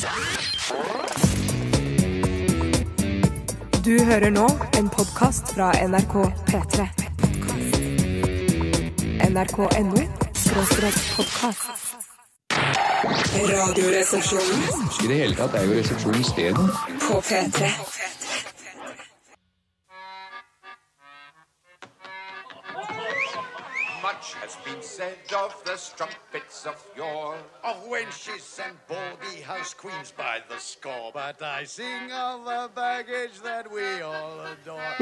Du hører nå en podcast fra NRK P3. NRK.no/podcast. Radioresepsjonen I det hele tatt jo resepsjonen stedet. på P3. Much has been said of the strumpets of yore, of wenches and baldy house queens by the score. But I sing of the baggage that we all adore.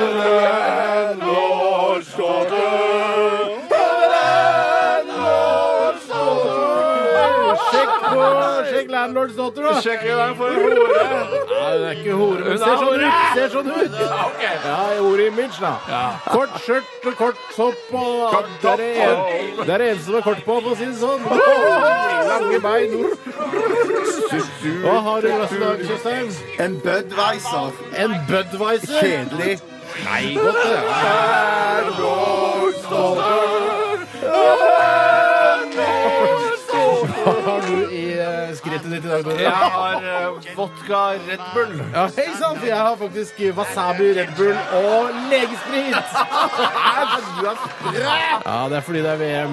Sjekk landlords datter, da. Sjekk den for hore. Nei, det ikke hore, men ser sånn ut. Ja, hore-image, da. Kort skjørt og kort sopp, og det er det eneste som er kort på, for å si det sånn. Lange bein. Hva har du i resten av Kjøstheim? En Budweiser. En Budweiser? Kjedelig. Nei, godt det. Hva har du i skrittet ditt i dag, Dora? Jeg har vodka Red Bull. Ja, hei sant, jeg har faktisk wasabi, Red Bull og legesprit. Ja, det er fordi det er VM.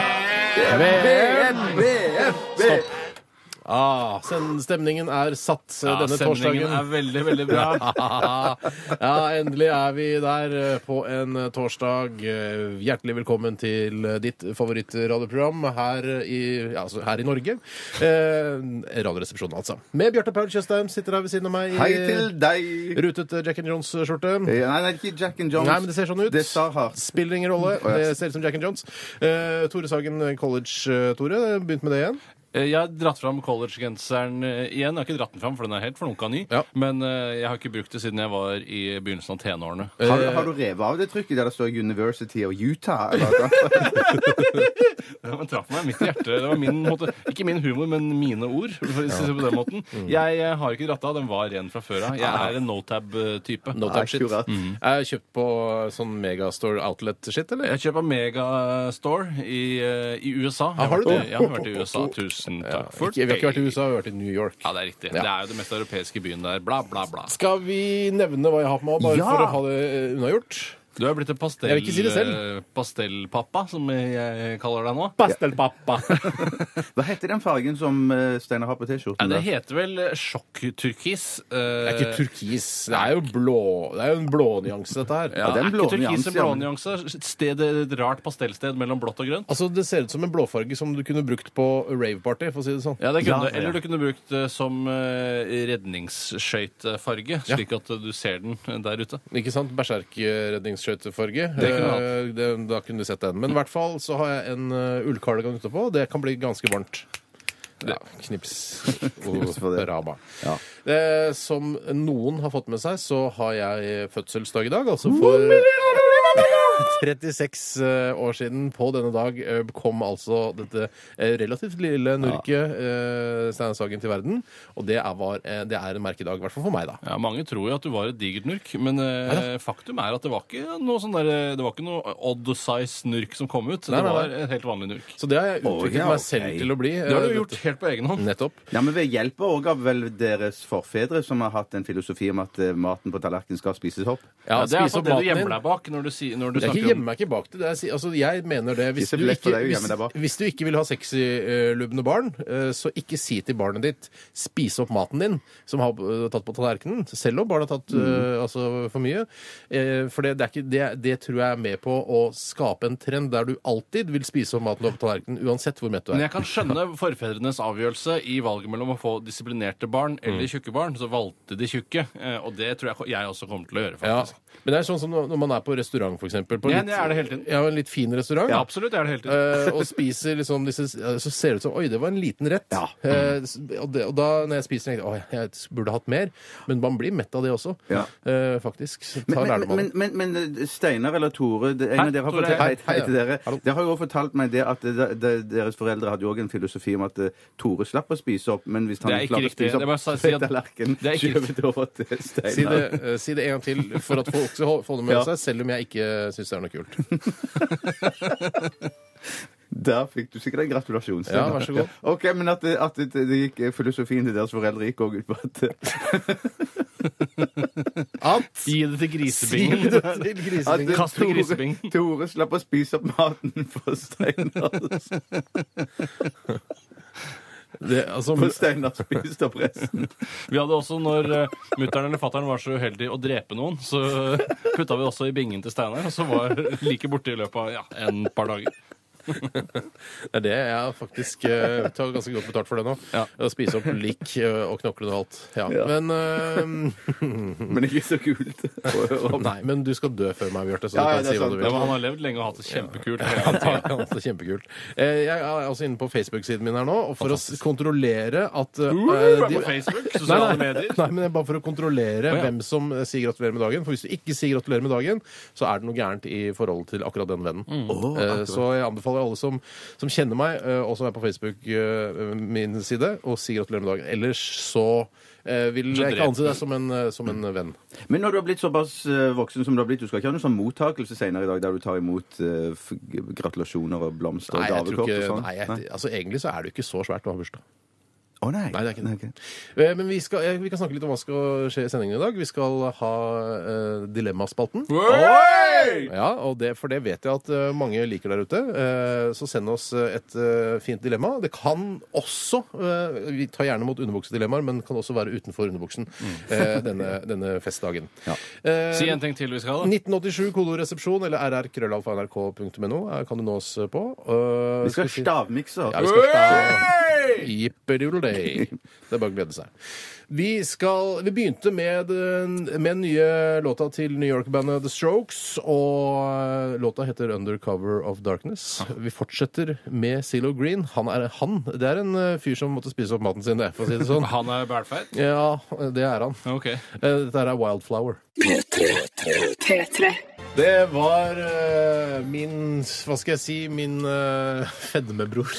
Stopp. Stemningen er satt denne torsdagen. Stemningen er veldig, veldig bra. Ja, endelig er vi der på en torsdag. Hjertelig velkommen til ditt favorittradioprogram her i Norge. Radioresepsjonen, altså. Med Bjarte Paul Tjøstheim sitter her ved siden av meg Hei til deg. rutet Jack and Jones-skjorte. Nei, ikke Jack and Jones. Nei, men det ser sånn ut. Det sa her. Spiller ingen rolle. Det ser ut som Jack and Jones. Tore Sagen College, Tore. Begynt med det igjen. Jeg har dratt fram college-genseren igjen. Jeg har ikke dratt den fram, for den er helt flunka ny. Ja. Men jeg har ikke brukt det siden jeg var i begynnelsen av tenårene. Har du revet av det trykket der det står University of Utah? Eller? Den traff meg midt i hjertet. Det var ikke min humor, men mine ord. For å si det på den måten. Jeg har ikke dratt av. Den var ren fra før av. Jeg er en no-tab-type. No-tab-shit. Akkurat. Er kjøpt på sånn Megastore Outlet-shit, eller? Jeg kjøper Megastore i USA. Har du det? Jeg har vært i USA. Tusen takk for Vi har ikke vært i USA, vi har vært i New York. Ja, det er riktig. Ja. Det er jo den mest europeiske byen der. Bla, bla, bla. Skal vi nevne hva jeg har på meg, bare for å ha det unnagjort? Du er blitt en Jeg vil ikke si det selv. pastellpappa, som jeg kaller deg nå. Pastelpappa. Hva heter den fargen som Steinar har på T-skjorten? Det heter vel sjokkturkis. Det er ikke turkis. Det er jo blå. Det er jo en blånyanse, dette her. Ja, det er en blå ikke turkis en nyanse, blå nyanse. Et rart pastellsted mellom blått og grønt. Altså, det ser ut som en blåfarge som du kunne brukt på rave-party, for å si det sånn. Ja, det kunne Ja, du. Eller du kunne brukt det som redningsskøytefarge, slik at du ser den der ute. Ikke sant? Berserk-redningsskøytefarge. Det kunne Da kunne du sett den. Men i hvert fall så har jeg en ullkardigan utapå. Det kan bli ganske varmt. Ja, knips. for det. Raba. Ja. Som noen har fått med seg, så har jeg fødselsdag i dag. Altså for 36 år siden på denne dag kom altså dette relativt lille nurket Steinar Sagen til verden. Og det er en merkedag, i hvert fall for meg, da. Ja, mange tror jo at du var et digert nurk, men faktum er at det var ikke noe sånn der, det var ikke noe odd size nurk som kom ut. Nei. Det var et helt vanlig nurk. Så det har jeg utviklet ja, meg selv ok. til å bli. Det har du gjort helt på egen hånd. Nettopp. Ja, men ved hjelp også av vel deres forfedre som har hatt en filosofi om at maten på tallerkenen skal spises opp. Ja, Det er spise altså opp det du maten din. gjemmer deg bak når du Jeg snakker gjemmer meg ikke bak det. Altså, jeg mener det. Hvis Det er du, lett for ikke, deg å gjemme deg bak. hvis du ikke vil ha sexy-lubne barn, så ikke si til barnet ditt spise opp maten din, som har tatt på tallerkenen. Selv om barnet har tatt altså, for mye. For det tror jeg er med på å skape en trend der du alltid vil spise opp maten på tallerkenen, uansett hvor mett du Men er. jeg kan skjønne forfedrenes avgjørelse i valget mellom å få disiplinerte barn eller tjukke barn. Så valgte de tjukke, og det tror jeg også kommer til å gjøre, Ja. faktisk. Men det er sånn som når man er på restaurant, for eksempel. På Ja, det er det hele tiden. Ja, en litt fin restaurant. Ja, absolutt, det er det hele tiden. Og spiser liksom disse, så ser det ut som oi, det var en liten rett. Ja. Og da når jeg spiser, tenker jeg jeg burde hatt mer. Men man blir mett av det også, Ja. faktisk. Så ta lærdom av det. Men Steinar eller Tore, en av dere har Tore. fortalt, hei til dere. Hallo. Dere har jo også fortalt meg det at deres foreldre hadde jo også en filosofi om at Tore slapp å spise opp, men hvis han Det er ikke klarte å riktig. spise Det er bare opp å si at- tallerkenen, det er ikke skjøv det over til Steinar. Si det en gang til for at folk skal få det med Ja. seg, selv om jeg ikke syns det er noe kult. Der fikk du sikkert en gratulasjon. Ja, vær så god. Ok, men at det gikk filosofien til deres foreldre gikk også ut på at Gi det til grisebingen. at Kast det i grisebingen. Tore slapp å spise opp maten for Steinar. For Steinar spiste opp resten. Vi hadde også, når mutteren eller fatteren var så uheldig å drepe noen, så putta vi også i bingen til Steinar, og så var like borte i løpet av en par dager. Det er det jeg faktisk tar ganske godt betalt for det nå. Ja. Å spise opp lik og knokler og alt. Ja. Ja. Men ikke så kult. Nei, men du skal dø før meg, Bjarte. Så Ja, du kan det er si hva sant. du vil. Ja, men han har levd lenge og hatt det kjempekult. Han har hatt det kjempekult. Jeg er altså inne på Facebook-siden min her nå, og for å kontrollere at på Facebook, sosiale medier. Nei, men bare for å kontrollere hvem som sier gratulerer med dagen. For hvis du ikke sier gratulerer med dagen, så er det noe gærent i forhold til akkurat den vennen. Så jeg anbefaler alle som kjenner meg, og som er på Facebook min side, og sier gratulerer med dagen. Ellers så vil jeg ikke anse deg som en venn. Men når du har blitt såpass voksen som du har blitt, du skal ikke ha noen sånn mottakelse senere i dag der du tar imot gratulasjoner og blomster og gavekort og sånn? Altså egentlig så er det jo ikke så svært å ha bursdag. Nei. Nei, det er ikke det. Okay. Men vi kan snakke litt om hva skal skje i sendingen i dag. Vi skal ha Dilemmaspalten. Ja, for det vet jeg at mange liker der ute. Så send oss et fint dilemma. Det kan også, vi tar gjerne mot underbuksedilemmaer, men kan også være utenfor underbuksen denne festdagen. Ja. Si en ting til vi skal da. 1987 kodoresepsjon eller rr@nrk.no kan du nå oss på. Vi skal stavmikse. Ja, vi skal Jippediddle-day. Det er bare å glede seg. Vi begynte med den nye låta til New York-bandet The Strokes, og låta heter Undercover of Darkness. Vi fortsetter med CeeLo Green. Det er en fyr som måtte spise opp maten sin, for å si det sånn. Han er bælfeit? Ja, det er han. Ok. Dette er Wildflower. P3. Det var min, hva skal jeg si, min fedmebror.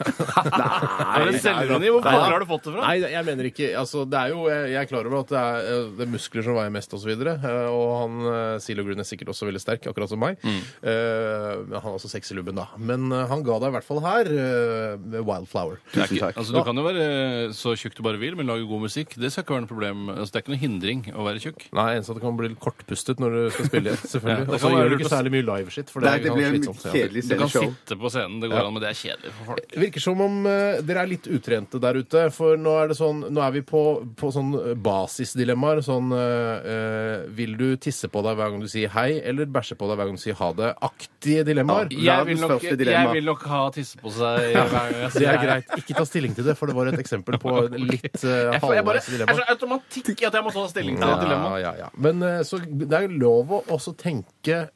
Er det selvironi? Hvor har du fått det fra? Nei, jeg mener ikke, altså det er jo, jeg er klar over at det er muskler som veier mest og så videre, og han, CeeLo Green er sikkert også veldig sterk, akkurat som meg. Han er også sexy lubben da. Men han ga deg i hvert fall her Wildflower. Tusen takk. Altså, du kan jo være så tjukk du bare vil, men lage god musikk, det skal ikke være noe problem. Altså, det er ikke noe hindring å være tjukk. Nei, eneste at det kan bli litt kortpustet når du skal spille, selvfølgelig. Ja, og så gjør du ikke særlig mye live-shit, for det blir slitsomt. kjedelig Du kan sceneshow. sitte på scenen, det går an, men det er kjedelig for folk. Det virker som om dere er litt utrente der ute, for nå er vi på sånn basisdilemmaer, sånn vil du tisse på deg hver gang du sier hei, eller bæsje på deg hver gang du sier ha det, aktige dilemmaer. Jeg vil nok ha tisse på seg hver gang jeg Det sier er greit. Ikke ta stilling til det, for det var et eksempel på litt halvveis Jeg er dilemma. så automatikk i at jeg må ta stilling til et dilemma. Ja. Men så det er lov å også tenke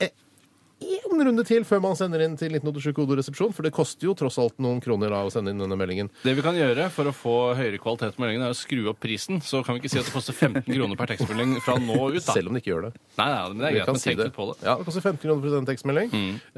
en runde til før man sender inn til 1987 kodoresepsjon, for det koster jo tross alt noen kroner da å sende inn denne meldingen. Det vi kan gjøre for å få høyere kvalitet på meldingen er å skru opp prisen, så kan vi ikke si at det koster 15 kroner per tekstmelding fra nå ut da. Selv om de ikke gjør det. Nei, men det er greit, men tenk litt på det. Ja, det koster 15 kroner for en tekstmelding,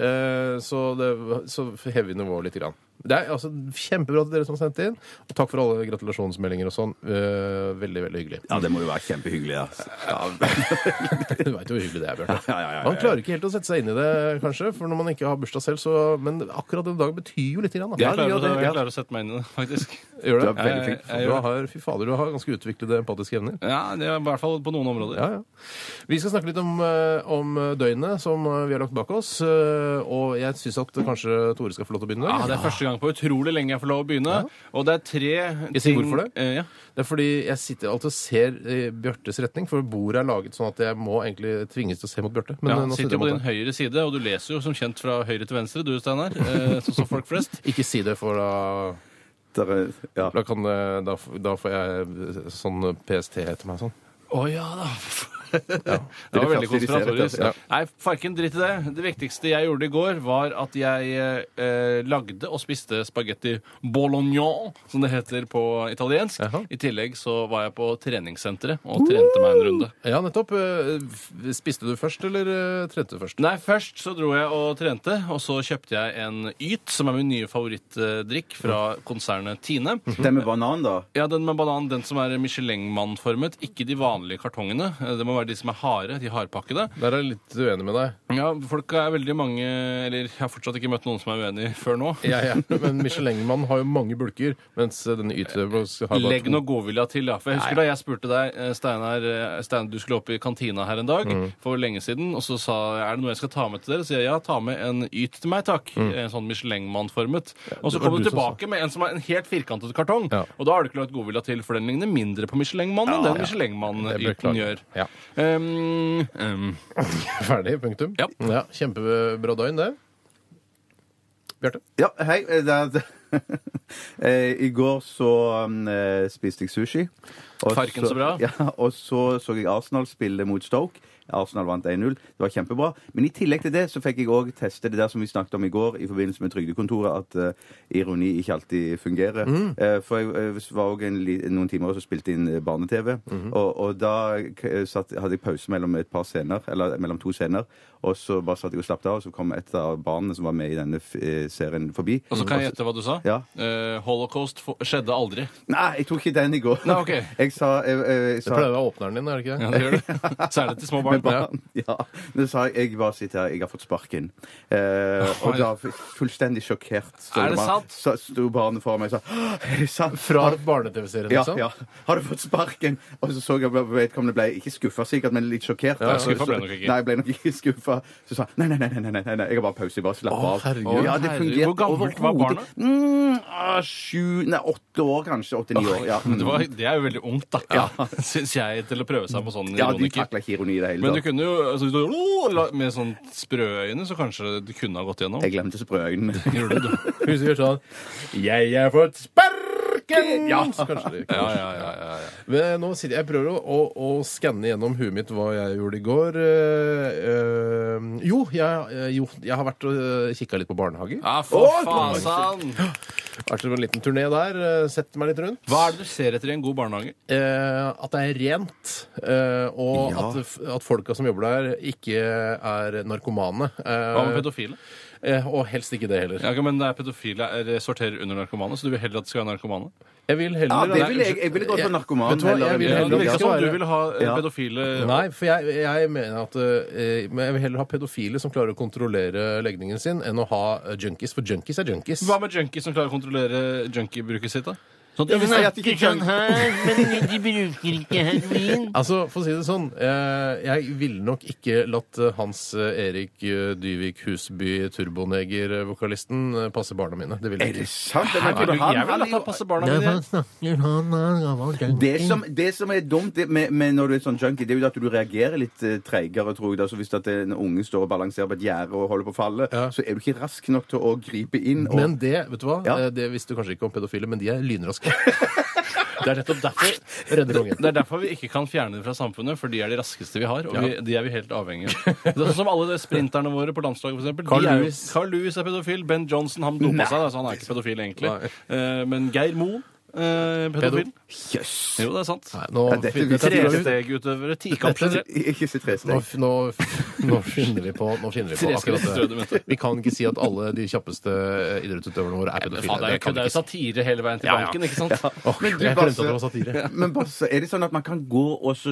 så hever vi nivået litt grann. Det er altså kjempebra til dere som har sendt inn, og takk for alle gratulasjonsmeldinger og sånn. Veldig, veldig hyggelig. Ja, det må jo være kjempehyggelig, ja. Du vet jo hvor hyggelig det er, Bjørte. Ja. Man klarer ikke helt å sette seg inn i det, kanskje, for når man ikke har bursdag selv, men akkurat den dagen betyr jo litt grann. Jeg klarer å sette meg inn i det, faktisk. Gjør det? Du er veldig flink. Fy fader, du har ganske utviklede empatiske evner. Ja, det er i hvert fall på noen områder. Ja. Vi skal snakke litt om døgnet som vi har lagt bak oss, og jeg synes at kanskje Tore skal få lov til å begynne. Ja, det er første gang på utrolig lenge jeg får lov å begynne, og det er 3 ting... Jeg sier hvorfor det? Ja. Det er fordi jeg sitter alltid og ser i Bjørtes retning, for bordet er laget sånn at jeg må egentlig tvinges til å se mot Bjørte. Men nå sitter jeg på din høyre side, og du leser jo som kjent fra høyre til venstre, du Steinar, sånn som folk flest. Ikke si det, for Ja. da får jeg sånn PST heter meg sånn. Ja da. Det var veldig konspiratorisk. Ja. Nei, farken dritt i det. Det viktigste jeg gjorde i går, var at jeg lagde og spiste spagetti bologna, som det heter på italiensk. Jaha. I tillegg så var jeg på treningssenteret og trente meg en runde. Ja, nettopp. Spiste du først, eller trente du først? Nei, først så dro jeg og trente, og så kjøpte jeg en Yt, som er min nye favorittdrikk fra konsernet Tine. Den med banan, da? Ja, den med banan, den som er Michelin-mannformet, ikke de vanlige kartongene. Det må være bare de som er harde, de hardpakkede. Der er jeg litt uenig med deg. Ja, folk er veldig mange, eller jeg har fortsatt ikke møtt noen som er uenig før nå. Ja. Men Michelin-mannen har jo mange bulker, mens denne Ytebox har bare Legg noe godvilja til, ja. For jeg husker da jeg spurte deg, Steinar, du skulle opp i kantina her en dag for lenge siden, og så sa jeg, er det noe jeg skal ta med til dere? Så sier jeg, ja, ta med en Yt til meg, takk. En sånn Michelin-mann-formet. Og så det var kom du du som tilbake med en som er en helt firkantet kartong. Ja. Og da har du ikke lagt godvilja til, for den ligner mindre på Michelin-mannen enn den Michelin-mannen-Yten gjør. Ja. Ferdig, punktum. Ja. Kjempebra døgn, det. Bjarte? Ja, hei. I går så spiste jeg sushi. Farken så bra. Ja, og så jeg Arsenal spille mot Stoke. Arsenal vant 1-0. Det var kjempebra. Men i tillegg til det så fikk jeg òg teste det der som vi snakket om i går i forbindelse med Trygdekontoret, at ironi ikke alltid fungerer. For jeg var òg noen timer og så spilte inn barne-TV, og da hadde jeg pause mellom et par scener, eller mellom 2 scener, og så bare satt jeg og slappet av, og så kom et av barna som var med i denne serien forbi. Og så kan jeg gjette hva du sa? Ja. Holocaust skjedde aldri. Nei, jeg tok ikke den i går. Nei, ok. Jeg sa Det pleier å være åpneren din, er det ikke det? Ja, det gjør det. Særlig til små barn. Ja. Men så sa jeg bare sitter her, jeg har fått sparken. Og da fullstendig sjokkert. Er det sant? Så sto barnet foran meg og sa, er det sant? Fra barne-TV-serien, Ja, liksom? ja. Har du fått sparken? Og så jeg vedkommende ble ikke skuffet sikkert, men litt sjokkert. Ja, skuffet ble nok ikke. Nei, jeg ble nok ikke skuffet. Så sa nei, jeg har bare pause, jeg bare slapper av. herregud. Ja, det fungerte Hvor gammelt var barnet? 8 år kanskje, 8-9 år. Ja. Men det er jo veldig ungt, da. Syns jeg, til å prøve seg på sånn Ja, de ironiker. takler ikke ironi i det hele Men du tatt. kunne jo med sånn sprø øyne, så kanskje du kunne ha gått gjennom. Jeg glemte sprø øynene. Gjorde du det? Hvis du gjør sånn Jeg har fått sparken! Ja, så kanskje det. Ja. Men nå sitter jeg prøver å skanne gjennom huet mitt hva jeg gjorde i går. Jeg har vært og kikka litt på barnehager. Ja, for fasan! Vært på en liten turné der. Sett meg litt rundt. Hva er det du ser etter i en god barnehage? At det er rent, og at folka som jobber der, ikke er narkomane. Hva med pedofile? Og helst ikke det heller. Ja, men det er pedofile sorterer under narkomane, så du vil heller at det skal være narkomane? Jeg vil heller Ja, det vil jeg ville gått for narkoman. Vet du hva, jeg vil Ja, heller det virker ikke som være- du vil ha pedofile. Nei, for jeg mener at men jeg vil heller ha pedofile som klarer å kontrollere legningen sin, enn å ha junkies, for junkies er junkies. Hva med junkies som klarer å kontrollere junkiebruket sitt, da? Sånn Jeg vil si at ikke junk- men de bruker ikke heroin. Altså, for å si det sånn, jeg ville nok ikke latt Hans Erik Dyvik Husby, turboneger-vokalisten, passe barna mine. Det ville Er jeg det ikke. sant? Jeg vil la ta passe barna Ja, mine. hva snakker han om? Det som er dumt med når du er sånn junkie, det er jo at du reagerer litt treigere, tror jeg. Da. Så hvis at en unge står og balanserer på et gjerde og holder på å falle, så er du ikke rask nok til å gripe inn. Og... Men det, vet du hva? Ja. Det visste du kanskje ikke om pedofile, men de er lynraske. Det er nettopp derfor redder ungen. Det er derfor vi ikke kan fjerne det fra samfunnet, for de er de raskeste vi har, og de er vi helt avhengige av. Det er sånn som alle de sprinterne våre på landslaget, for eksempel. Carl Lewis er pedofil. Ben Johnson, han dopa seg, så han er ikke pedofil egentlig. Men Geir Moe pedofil. Jøss! Jo, det er sant. Nei, nå Ja, dette finner visste jeg ikke. Trestegutøvere, tikamp generelt. Ikke si tresteg. nå finner vi på akkurat det. Vi kan ikke si at alle de kjappeste idrettsutøverne våre er pedofile. Faen, det er jo satire hele veien til banken, ikke sant? Men du, Jeg glemte at det var satire. Men Basse, er det sånn at man kan gå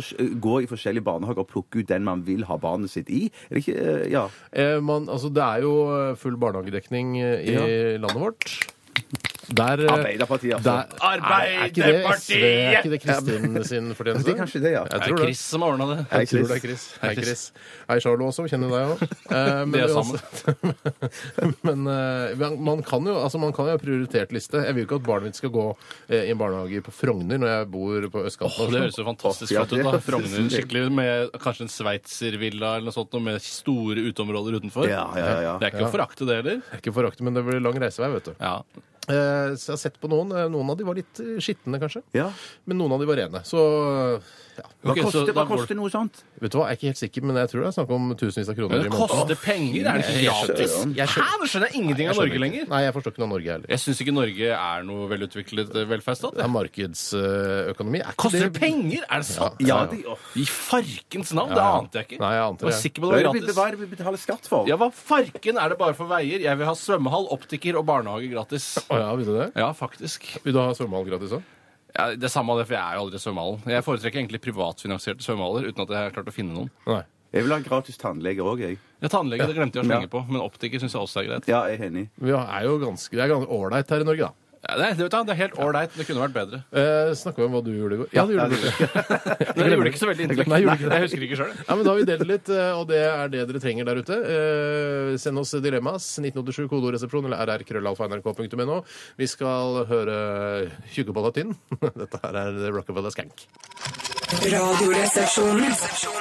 i forskjellige barnehager og plukke ut den man vil ha barnet sitt i? Er det ikke Ja. Det er jo full barnehagedekning i landet vårt. Der, Arbeiderpartiet, altså. Er ikke det Kristin sin fortjeneste? Det er kanskje det, ja. Jeg Det tror er det. Chris som har ordna det. Jeg tror det er Chris. Hei, Chris. Hei, Charlo også. Kjenner deg òg. Det er sammen. Men man kan jo ha prioritert liste. Jeg vil jo ikke at barnet mitt skal gå i en barnehage på Frogner når jeg bor på østkanten. Det høres jo fantastisk Ja, flott ut, da. det- Frogner skikkelig med kanskje en sveitservilla eller noe sånt, med store uteområder utenfor. Ja. Det er ikke å forakte det heller. Det er ikke forakte, men det blir lang reisevei, vet du. Ja. Så jeg har sett på noen. Noen av de var litt skitne, kanskje. Ja. Men noen av de var rene. Så ja. Ok, så da Hva går koster noe sånt? Vet du hva, jeg er ikke helt sikker, men jeg tror det er snakk om tusenvis av kroner Men det i måneden. koster penger! Er det ikke gratis? Hæ? Nå skjønner jeg ingenting av Norge lenger. Nei, jeg forstår ikke noe av Norge heller. Jeg syns ikke Norge er noe velutviklet velferdsstat. Det er markedsøkonomi. Er ikke Koster det det penger? Er det sant? Ja, I farkens navn! Det ante jeg ikke. Nei, jeg Jeg antar var det. sikker på det var gratis. Hva er det vi betaler skatt for? Ja, hva farken er det bare for veier? Jeg vil ha svømmehall, optiker og barnehage gratis. Å ja, vil du det? Ja, faktisk. Vil du ha svømmehall gratis òg? Ja, det er samme av det, for jeg er jo aldri i svømmehallen. Jeg foretrekker egentlig privatfinansierte svømmehaller, uten at jeg har klart å finne noen. Nei. Jeg vil ha gratis tannlege òg, jeg. Ja, tannlege, det glemte jeg å slenge på, men optiker syns jeg også er greit. Ja, jeg er enig. Vi er jo ganske ålreit her i Norge, da. Ja, det er helt ålreit. Det kunne vært bedre. Snakker vi om hva du gjorde i går? Ja, du gjorde det. Det gjorde ikke så veldig inntrykk. Nei, gjorde ikke det. Jeg husker ikke sjøl. Ja, men da har vi delt litt, og det er det dere trenger der ute. Send oss dilemmas. 1987 kodoresepsjon eller rr.krøllalfa.nrk.no. Vi skal høre Tjukke på latin. Dette her er The Rockefeller Skank. Radioresepsjonen.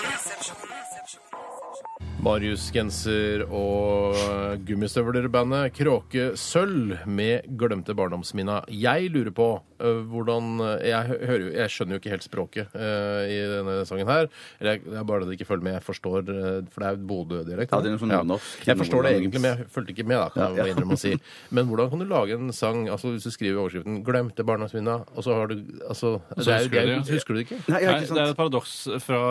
Marius Genser og gummistøvler-bandet Kråke Sølv med Glemte barndomsminna. Jeg lurer på hvordan jeg skjønner jo ikke helt språket i denne sangen her. Eller det er bare det ikke følger med. Jeg forstår, for det er Bodø-dialekt. Ja, det er noe sånn nordnorsk. Jeg forstår det egentlig, men jeg fulgte ikke med, da, kan jeg innrømme å si. Men hvordan kan du lage en sang, altså hvis du skriver i overskriften 'Glemte barndomsminna', og så har du altså, husker du det ikke? Nei, Nei, det er et paradoks fra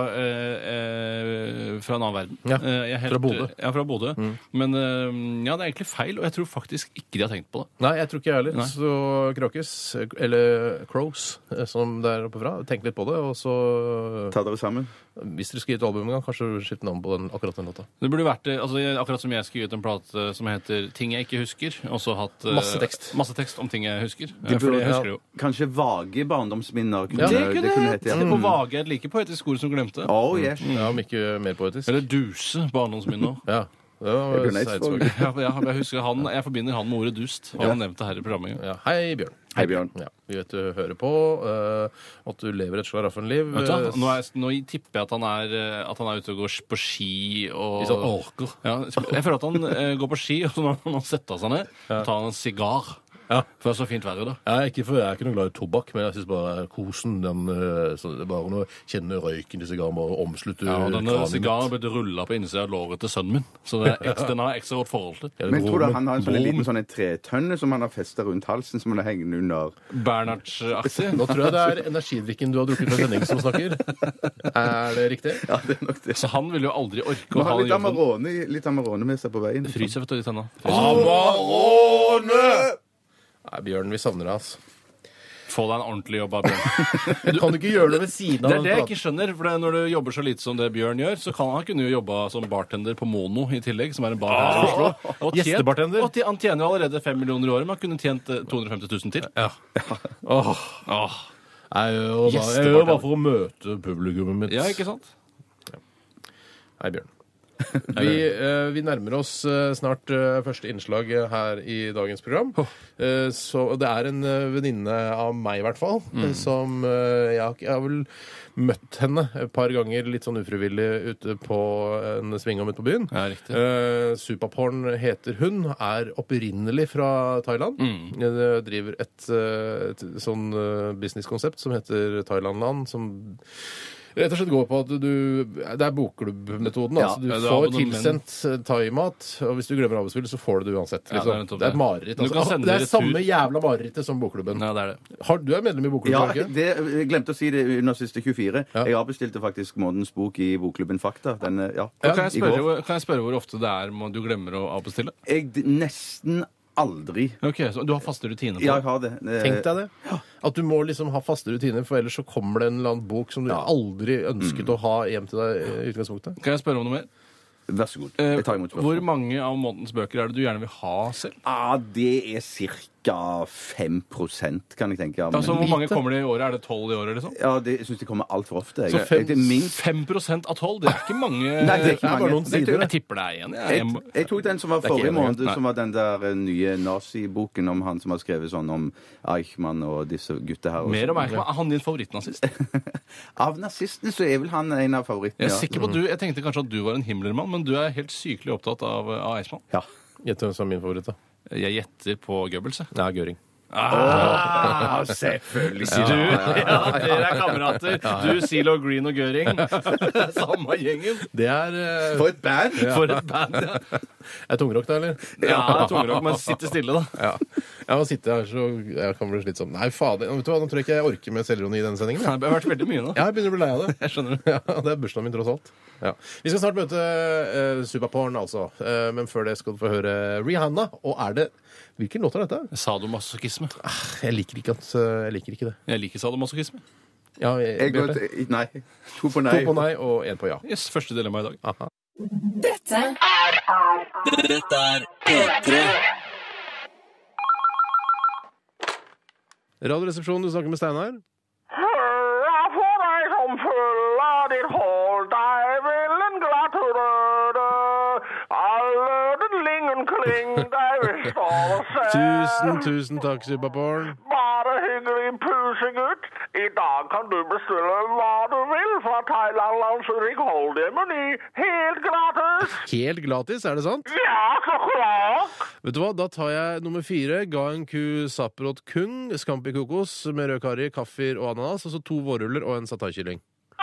en annen verden. Ja. Fra Bodø. Ja, fra Bodø. Men ja, det er egentlig feil, og jeg tror faktisk ikke de har tenkt på det. Nei, jeg tror ikke jeg heller. Nei. Så Kråkes, eller Crows, som der oppe fra, tenk litt på det, og så Ta dere sammen. hvis dere skal gi et album en gang, kanskje skifte navn på akkurat den låta. Det burde vært akkurat som jeg skulle gi ut en plate som heter 'Ting jeg ikke husker'. Og så hatt masse tekst om ting jeg husker. For det husker du jo. Kanskje vage barndomsminner. Det kunne hete, ja. På vage er et like poetisk ord som glemte. Oh, yes. Ja, om ikke mer poetisk. Eller duse barndomsminner. Ja. Det var Bjørn Eidsvåg. Jeg husker jeg forbinder han med ordet dust. Og han nevnte her i programmet. Ja. Hei, Bjørn. Hei, Bjørn. Ja, vi vet du hører på, at du lever et slaraffenliv. Vet du, nå tipper jeg at han er ute og går på ski og I sånn orker. Ja, jeg føler at han går på ski, og så når han setter seg ned, tar han en sigar. Ja. For det er så fint været, da. Jeg er ikke noe glad i tobakk, men jeg syns bare kosen det er bare noe kjenne røyken i sigaren bare omslutte Ja, og denne kranen sigaren ble rulla på innsida av låret til sønnen min, så den har jeg ekstra godt forhold til. mitt. Men tror du han har en sånn liten sånn tretønne som han har festa rundt halsen, som han har hengende under? Bernhards-aktig. Nå tror jeg det er energidrikken du har drukket fra sending som snakker. Er det riktig? Ja, det er nok det. Så han ville jo aldri orke Må å ha ha den jobben. litt Amarone med seg på veien. Fryser, vet du, i tenna. Amarone! Nei, Bjørn, vi savner deg, altså. Få deg en ordentlig jobb av Bjørn. Kan du ikke gjøre det ved siden av Det er det jeg ikke skjønner, for når du jobber så lite som det Bjørn gjør, så kan han kunne jo jobba som bartender på Mono i tillegg, som er en bar her i Oslo. Og Gjestebartender. Og han tjener jo allerede 5 millioner i året, men han kunne tjent 250 000 til. Ja. Jeg gjør bare for å møte publikummet mitt. Ja, ikke sant? Hei, Bjørn. Vi nærmer oss snart første innslag her i dagens program. Så det er en venninne av meg, i hvert fall, som jeg har vel møtt henne et par ganger litt sånn ufrivillig ute på en svingom ute på byen. Ja, riktig. Supaporn heter hun, er opprinnelig fra Thailand. Driver et sånn businesskonsept som heter Thailandland, som rett og slett går på at det er bokklubbmetoden. Ja, Altså, du det er får abonnement. tilsendt thaimat, og hvis du glemmer avbeskyld, så får du det uansett. Ja, Liksom. det er Det er et mareritt. Du kan Altså. sende Det er retur. samme jævla marerittet som bokklubben. Ja, det er det. Du er medlem i bokklubben, Ja, er du ikke? jeg glemte å si det under siste 24. Ja. Jeg avbestilte faktisk månedens bok i Bokklubben Fakta. Kan Kan jeg i går. spørre hvor ofte det er du glemmer å avbestille? Nesten aldri. Ok, så du har faste rutiner på Ja, det? jeg har det. Tenk deg det. At du må liksom ha faste rutiner, for ellers så kommer det en eller annen bok som du aldri ønsket å ha hjem til deg i utgangspunktet. Kan jeg spørre om noe mer? Vær så god. Jeg tar imot Hvor spørsmål. mange av månedens bøker er det du gjerne vil ha selv? Det er ca. 5 kan jeg tenke. Ja, Altså, Hvor mange lite. kommer det i året? Er det 12 i året? liksom? Jeg syns de kommer altfor ofte. Så Det er minst 5% av 12? Det er ikke mange. Nei, det er ikke bare mange. noen sider. Jeg tipper det er én. Jeg tok den som var er ikke forrige enig, måned, nei. som var den der nye naziboken om han som har skrevet sånn om Eichmann og disse gutta her. Mer om Eichmann. Er han din favorittnazist? Av nazistene så er vel han en av favorittene. Jeg er sikker på at jeg tenkte kanskje at du var en Himmlermann, men du er helt sykelig opptatt av Eichmann. Ja. Gjett hvem som er min favoritt, da. Jeg gjetter på Goebbels. jeg. Ja, Göring. Selvfølgelig. Dere er kamerater. Du, Zilo Green og Göring. Samme gjengen. Det er For et band! For et band, ja. Er tungrock, da, eller? Ja, det er tungrock, men sitte stille, da. Ja. Jeg må sitte her så jeg kan bli slitsom. Nei, fader. Vet du hva, nå tror jeg ikke jeg orker med selvironi i denne sendingen. Det har vært veldig mye nå. Ja, jeg begynner å bli lei av det. Jeg skjønner det. Ja, det er bursdagen min, tross alt. Ja. Vi skal snart møte Supaporn, altså. Men før det skal du få høre Rihanna. Og er det Hvilken låt er dette? Sadomasochisme. Jeg liker ikke det. Jeg liker sadomasochisme. Ja, Jeg går Bjarte. til nei. 2 på nei. 2 på nei og 1 på ja. Yes, første dilemma i dag. Aha. Dette er P3. Radioresepsjonen, du snakker med Steinar. Jeg får deg som følger ditt hold, deg vil en gratulere. Alle den lingen kling, deg vil stå og se. Tusen takk, Superporn. Bare hyggelig pusegutt. I dag kan du bestille hva du vil fra Thailand-lands rikholdige meny. Helt gratis. Helt gratis, er det sant? Ja, så klart. Vet du hva, da tar jeg nummer 4. Ga en ku saprot kung, scampi kokos med rød karri, kaffer og ananas, og så 2 vårruller og en satai-kylling.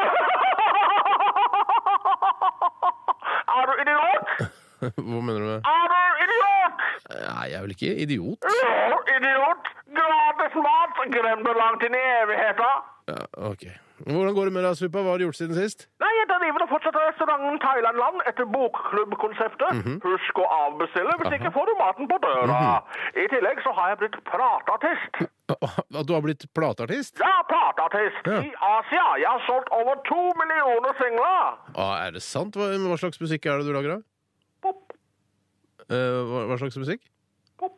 Er du idiot? Hva mener du med? Er du idiot? Nei, jeg er vel ikke idiot? Jo, idiot. Gratis mat. Glem det langt inn i evigheten. Ja, ok. Hvordan går det med deg, Supa? Hva har du gjort siden sist? Nei, jeg driver og fortsetter restauranten Thailand-land etter bokklubbkonseptet. Husk å avbestille, hvis ikke får du maten på døra. I tillegg så har jeg blitt plateartist. At du har blitt plateartist? Ja, plateartist. Ja. I Asia. Jeg har solgt over 2 millioner singler. Er det sant? Hva slags musikk er det du lager av? Pop, Hva slags musikk? pop.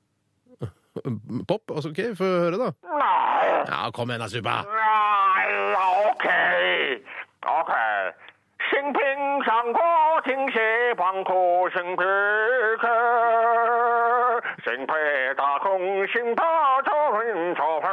Pop? Altså, ok, få høre da. Nei. Ja, kom igjen da, Supa. Nei, ok. Ok. Xing ping sang ko, ting xe pang ko, xing pe ke. Xing pe ta kong, xing pa cho rin cho pe.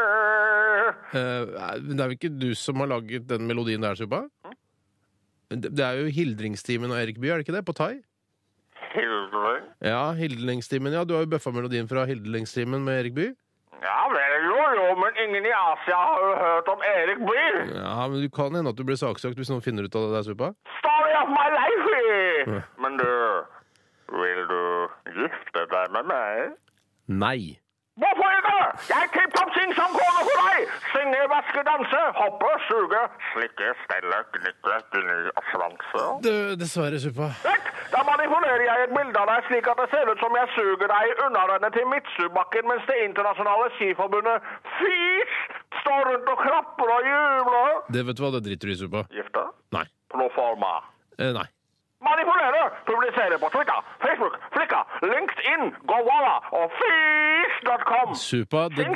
Det er vel ikke du som har laget den melodien der, Supa? Det er jo Hildringstimen og Erik Bye, er det ikke det? På thai? Hildring? Ja, Hildringstimen. Ja, du har jo bøffa melodien fra Hildringstimen med Erik Bye. Ja, vel jo, men ingen i Asia har jo hørt om Erik Bye. Ja, men du kan hende at du blir saksøkt hvis noen finner ut av det der, Supa. Story of my life. Men du, vil du gifte deg med meg? Nei. Hvorfor ikke? Jeg tipp-topp syng som kone for deg. Synge, vaske, danse, hoppe, suge, slikke, stelle, gnikke, gni og svanse. Dessverre, Supa. Rett, da manipulerer jeg et bilde av deg slik at det ser ut som jeg suger deg i underrennet til Mitsubakken mens det internasjonale skiforbundet FIS står rundt og klapper og jubler. Det vet du hva, det driter du i, Supa. Gifte? Nei. Proforma. Nei. Manipulere, publisere på Twitter, Facebook, Flickr, LinkedIn, GoWalla og FIS.com. Supa, det...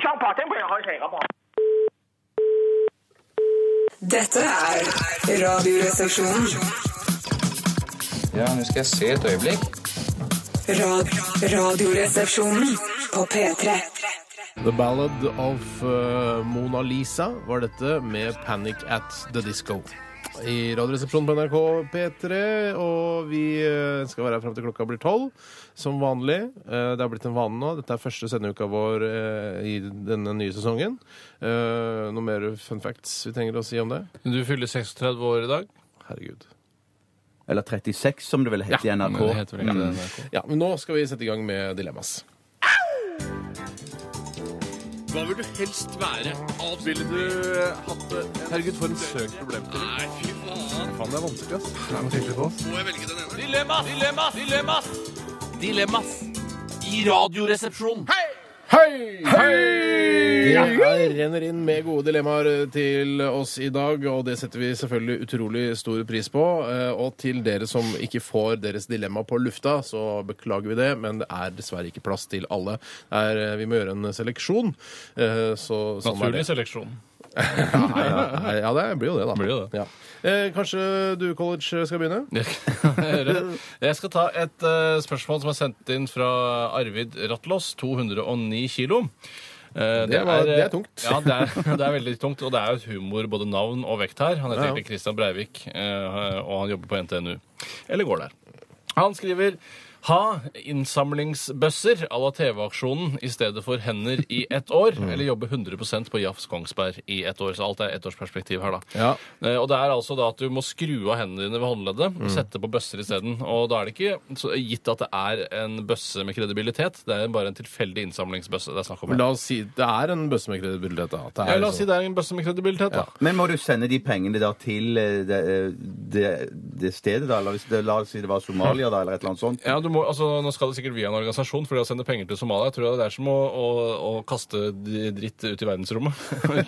Dette er Radioresepsjonen. Ja, nå skal jeg se et øyeblikk. Radioresepsjonen på P3. The Ballad of Mona Lisa var dette med Panic at the Disco. I Radioresepsjonen på NRK P3, og vi skal være her frem til klokka blir 12, som vanlig. Det har blitt en vane nå. Dette er første sendeuka vår i denne nye sesongen. Noe mer fun facts vi trenger å si om det? Du fyller 36 år i dag. Herregud. Eller 36, som det vel heter i NRK. Det heter vel ikke det, NRK. Ja, men nå skal vi sette i gang med dilemmas. Hva vil du helst være? Ville du hatt det? Herregud, for en søkt problemstilling. Nei, fy faen. Faen, det er vanskelig, ass. Det er vanskelig på oss. Må jeg velge den ene? Dilemmas! I Radioresepsjonen. Hei! Det renner inn med gode dilemmaer til oss i dag, og det setter vi selvfølgelig utrolig stor pris på. Og til dere som ikke får deres dilemma på lufta, så beklager vi det, men det er dessverre ikke plass til alle. Vi må gjøre en seleksjon. Sånn Naturlig seleksjon. Ja, det blir jo det, da. Blir jo det. Ja. Kanskje du, College, skal begynne? Jeg skal ta et spørsmål som er sendt inn fra Arvid Rattlås, 209 kilo. Det er tungt. Ja, det er veldig tungt, og det er jo et humor, både navn og vekt her. Han heter egentlig Christian Breivik, og han jobber på NTNU. Eller går der. Han skriver: ha innsamlingsbøsser à la TV-aksjonen i stedet for hender i 1 år, eller jobbe 100% på Jafs Kongsberg i 1 år. Så alt er 1-årsperspektiv her, da. Ja. Og det er altså da at du må skru av hendene dine ved håndleddet og sette på bøsser i stedet. Og da er det ikke gitt at det er en bøsse med kredibilitet. Det er bare en tilfeldig innsamlingsbøsse det er snakk om. La oss si det er en bøsse med kredibilitet, da. La oss si det er en bøsse med kredibilitet, da. Men må du sende de pengene da til det stedet, da? Eller hvis det, la oss si det var Somalia, da, eller et eller annet sånt? Ja, nå skal det sikkert via en organisasjon, for det å sende penger til Somalia, jeg tror det er som å kaste dritt ut i verdensrommet.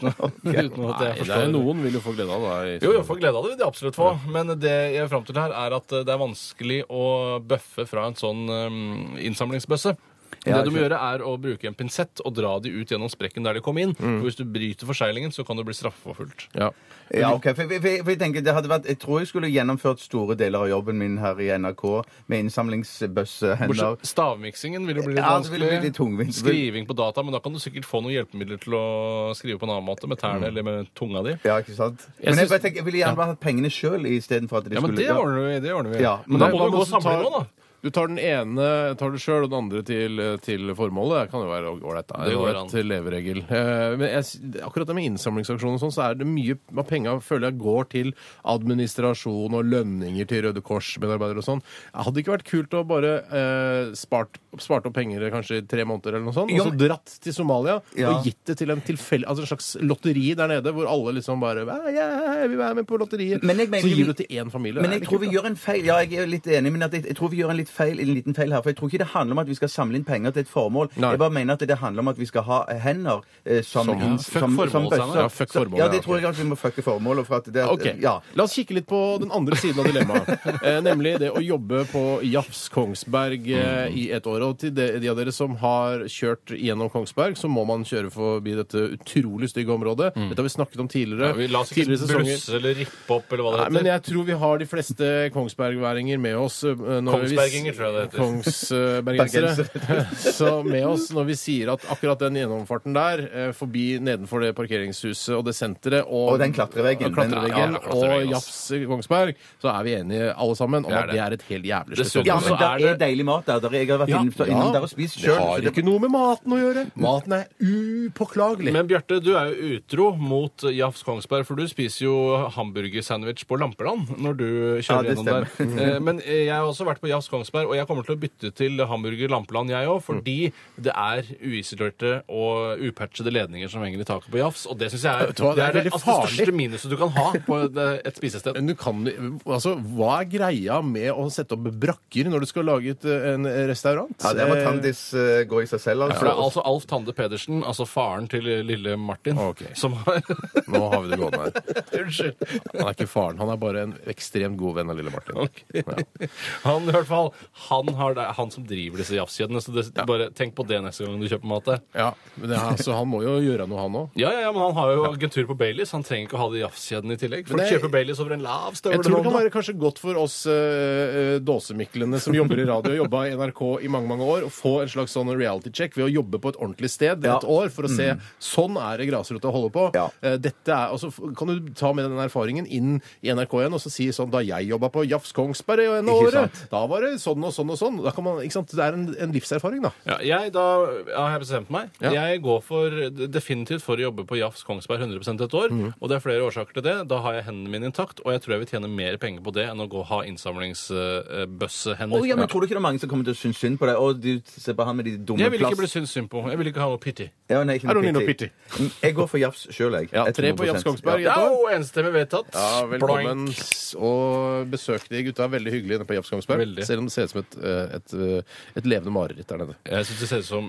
uten at jeg forstår. Noen vil jo få glede av det. Jo, få glede av det vil de absolutt få. Men det jeg er frem til her, er at det er vanskelig å bøffe fra en sånn innsamlingsbøsse. Det du må gjøre er å bruke en pinsett og dra de ut gjennom sprekken der de kom inn. For hvis du bryter forseglingen, så kan du bli straffeforfulgt. Ja, ok. For jeg tenker, jeg tror jeg skulle gjennomført store deler av jobben min her i NRK med innsamlingsbøssehender. Stavmiksingen vil jo bli litt vanskelig. Det vil bli litt tungvint. Skriving på data, men da kan du sikkert få noen hjelpemidler til å skrive på en annen måte, med tærne eller med tunga di. Ja, ikke sant? Men jeg ville gjerne bare hatt pengene selv i stedet for at de skulle... Ja, men det ordner vi. Ja, men da må du gå og samle nå, da. Du tar den ene det selv, og den andre til formålet. Det kan jo være ålreit. Det går an. Til leveregel. Men akkurat det med innsamlingsaksjoner og sånn, så er det mye av penger føler jeg går til administrasjon og lønninger til Røde Kors-medarbeidere og sånn. Hadde det ikke vært kult å bare spart opp penger kanskje i 3 måneder eller noe sånt, og så dratt til Somalia og gitt det til en tilfeldig, altså en slags lotteri der nede, hvor alle liksom bare jeg vil være med på lotteriet. Så gir du det til én familie. Men jeg tror vi gjør en feil. Ja, jeg er litt enig, men jeg tror vi gjør en liten feil her, for jeg tror ikke det handler om at vi skal samle inn penger til et formål. Nei. Jeg bare mener at det handler om at vi skal ha hender som bøsser. Fuck formålet. Ja, det tror jeg at vi må fucke formålet. For at det, La oss kikke litt på den andre siden av dilemmaet. Nemlig det å jobbe på Jafs Kongsberg i et år. Og til de av dere som har kjørt gjennom Kongsberg, så må man kjøre forbi dette utrolig stygge området. Dette har vi snakket om tidligere. Vi la oss ikke brusse eller rippe opp, eller hva det heter. Men jeg tror vi har de fleste kongsbergværinger med oss. Kongsberginger, tror jeg det heter. Kongsbergensere. Så med oss når vi sier at akkurat den gjennomfarten der, forbi nedenfor det parkeringshuset og det senteret, og den klattreveggen, og Jafs Kongsberg, så er vi enige alle sammen om at det er et helt jævlig slutt. Ja, men det er deilig mat der. Jeg har vært innom der og spist selv. Det har ikke noe med maten å gjøre. Maten er upåklagelig. Men Bjarte, du er jo utro mot Jafs Kongsberg, for du spiser jo hamburgersandwich på Lampeland når du kjører gjennom der. Men jeg har også vært på Jafs Kongsberg, og jeg kommer til å bytte til hamburger Lampeland, jeg òg, fordi det er uisolerte og upatchede ledninger som henger i taket på Jafs, og det syns jeg er det største minuset du kan ha på et spisested. Hva er greia med å sette opp brakker når du skal lage en restaurant? Ja, det må Tandis gå i seg selv. For det er altså Alf Tande Pedersen, altså faren til lille Martin, som har Nå har vi det gående her. Unnskyld. Han er ikke faren, han er bare en ekstremt god venn av lille Martin. Han i hvert fall, han som driver disse Jafs-kjedene, så bare tenk på det neste gang du kjøper mat der. Ja, men han må jo gjøre noe, han også. Ja, men han har jo agentur på Baileys, han trenger ikke å ha de Jafs-kjedene i tillegg. For å kjøpe Baileys over en lav støvle. Jeg tror det kan være kanskje godt for oss dåsemiklene som jobber i radio og jobba i NRK i mange år, å få en slags sånn reality-check ved å jobbe på et ordentlig sted et år for å se, sånn er det grasrota holder på. Dette er, og så kan du ta med den erfaringen inn i NRK igjen, og så si sånn, da jeg jobba på Jafs Kongsberg i en året, da var det sånn og sånn og sånn. Da kan man, ikke sant? Det er en livserfaring, da. Ja, da har jeg bestemt meg. Ja. Jeg går definitivt for å jobbe på Jafs Kongsberg 100% et år, og det er flere årsaker til det. Da har jeg hendene mine intakt, og jeg tror jeg vil tjene mer penger på det enn å gå og ha innsamlingsbøssehender. Men tror du ikke det er mange som kommer til å synes synd på deg? Og du ser på han med de dumme plass... Jeg vil ikke bli synes synd på. Jeg vil ikke ha noe pity. Nei, ikke noe pity. Jeg går for Jafs selv, jeg. Ja, 3 på Jafs Kongsberg. Enstemmig vedtatt. Ja, velkommen. Og besøk de gutta. Veldig hyggelig inne på Jafs Kongsberg. Selv om det ser ut som et levende mareritt der nede. Jeg synes det ser ut som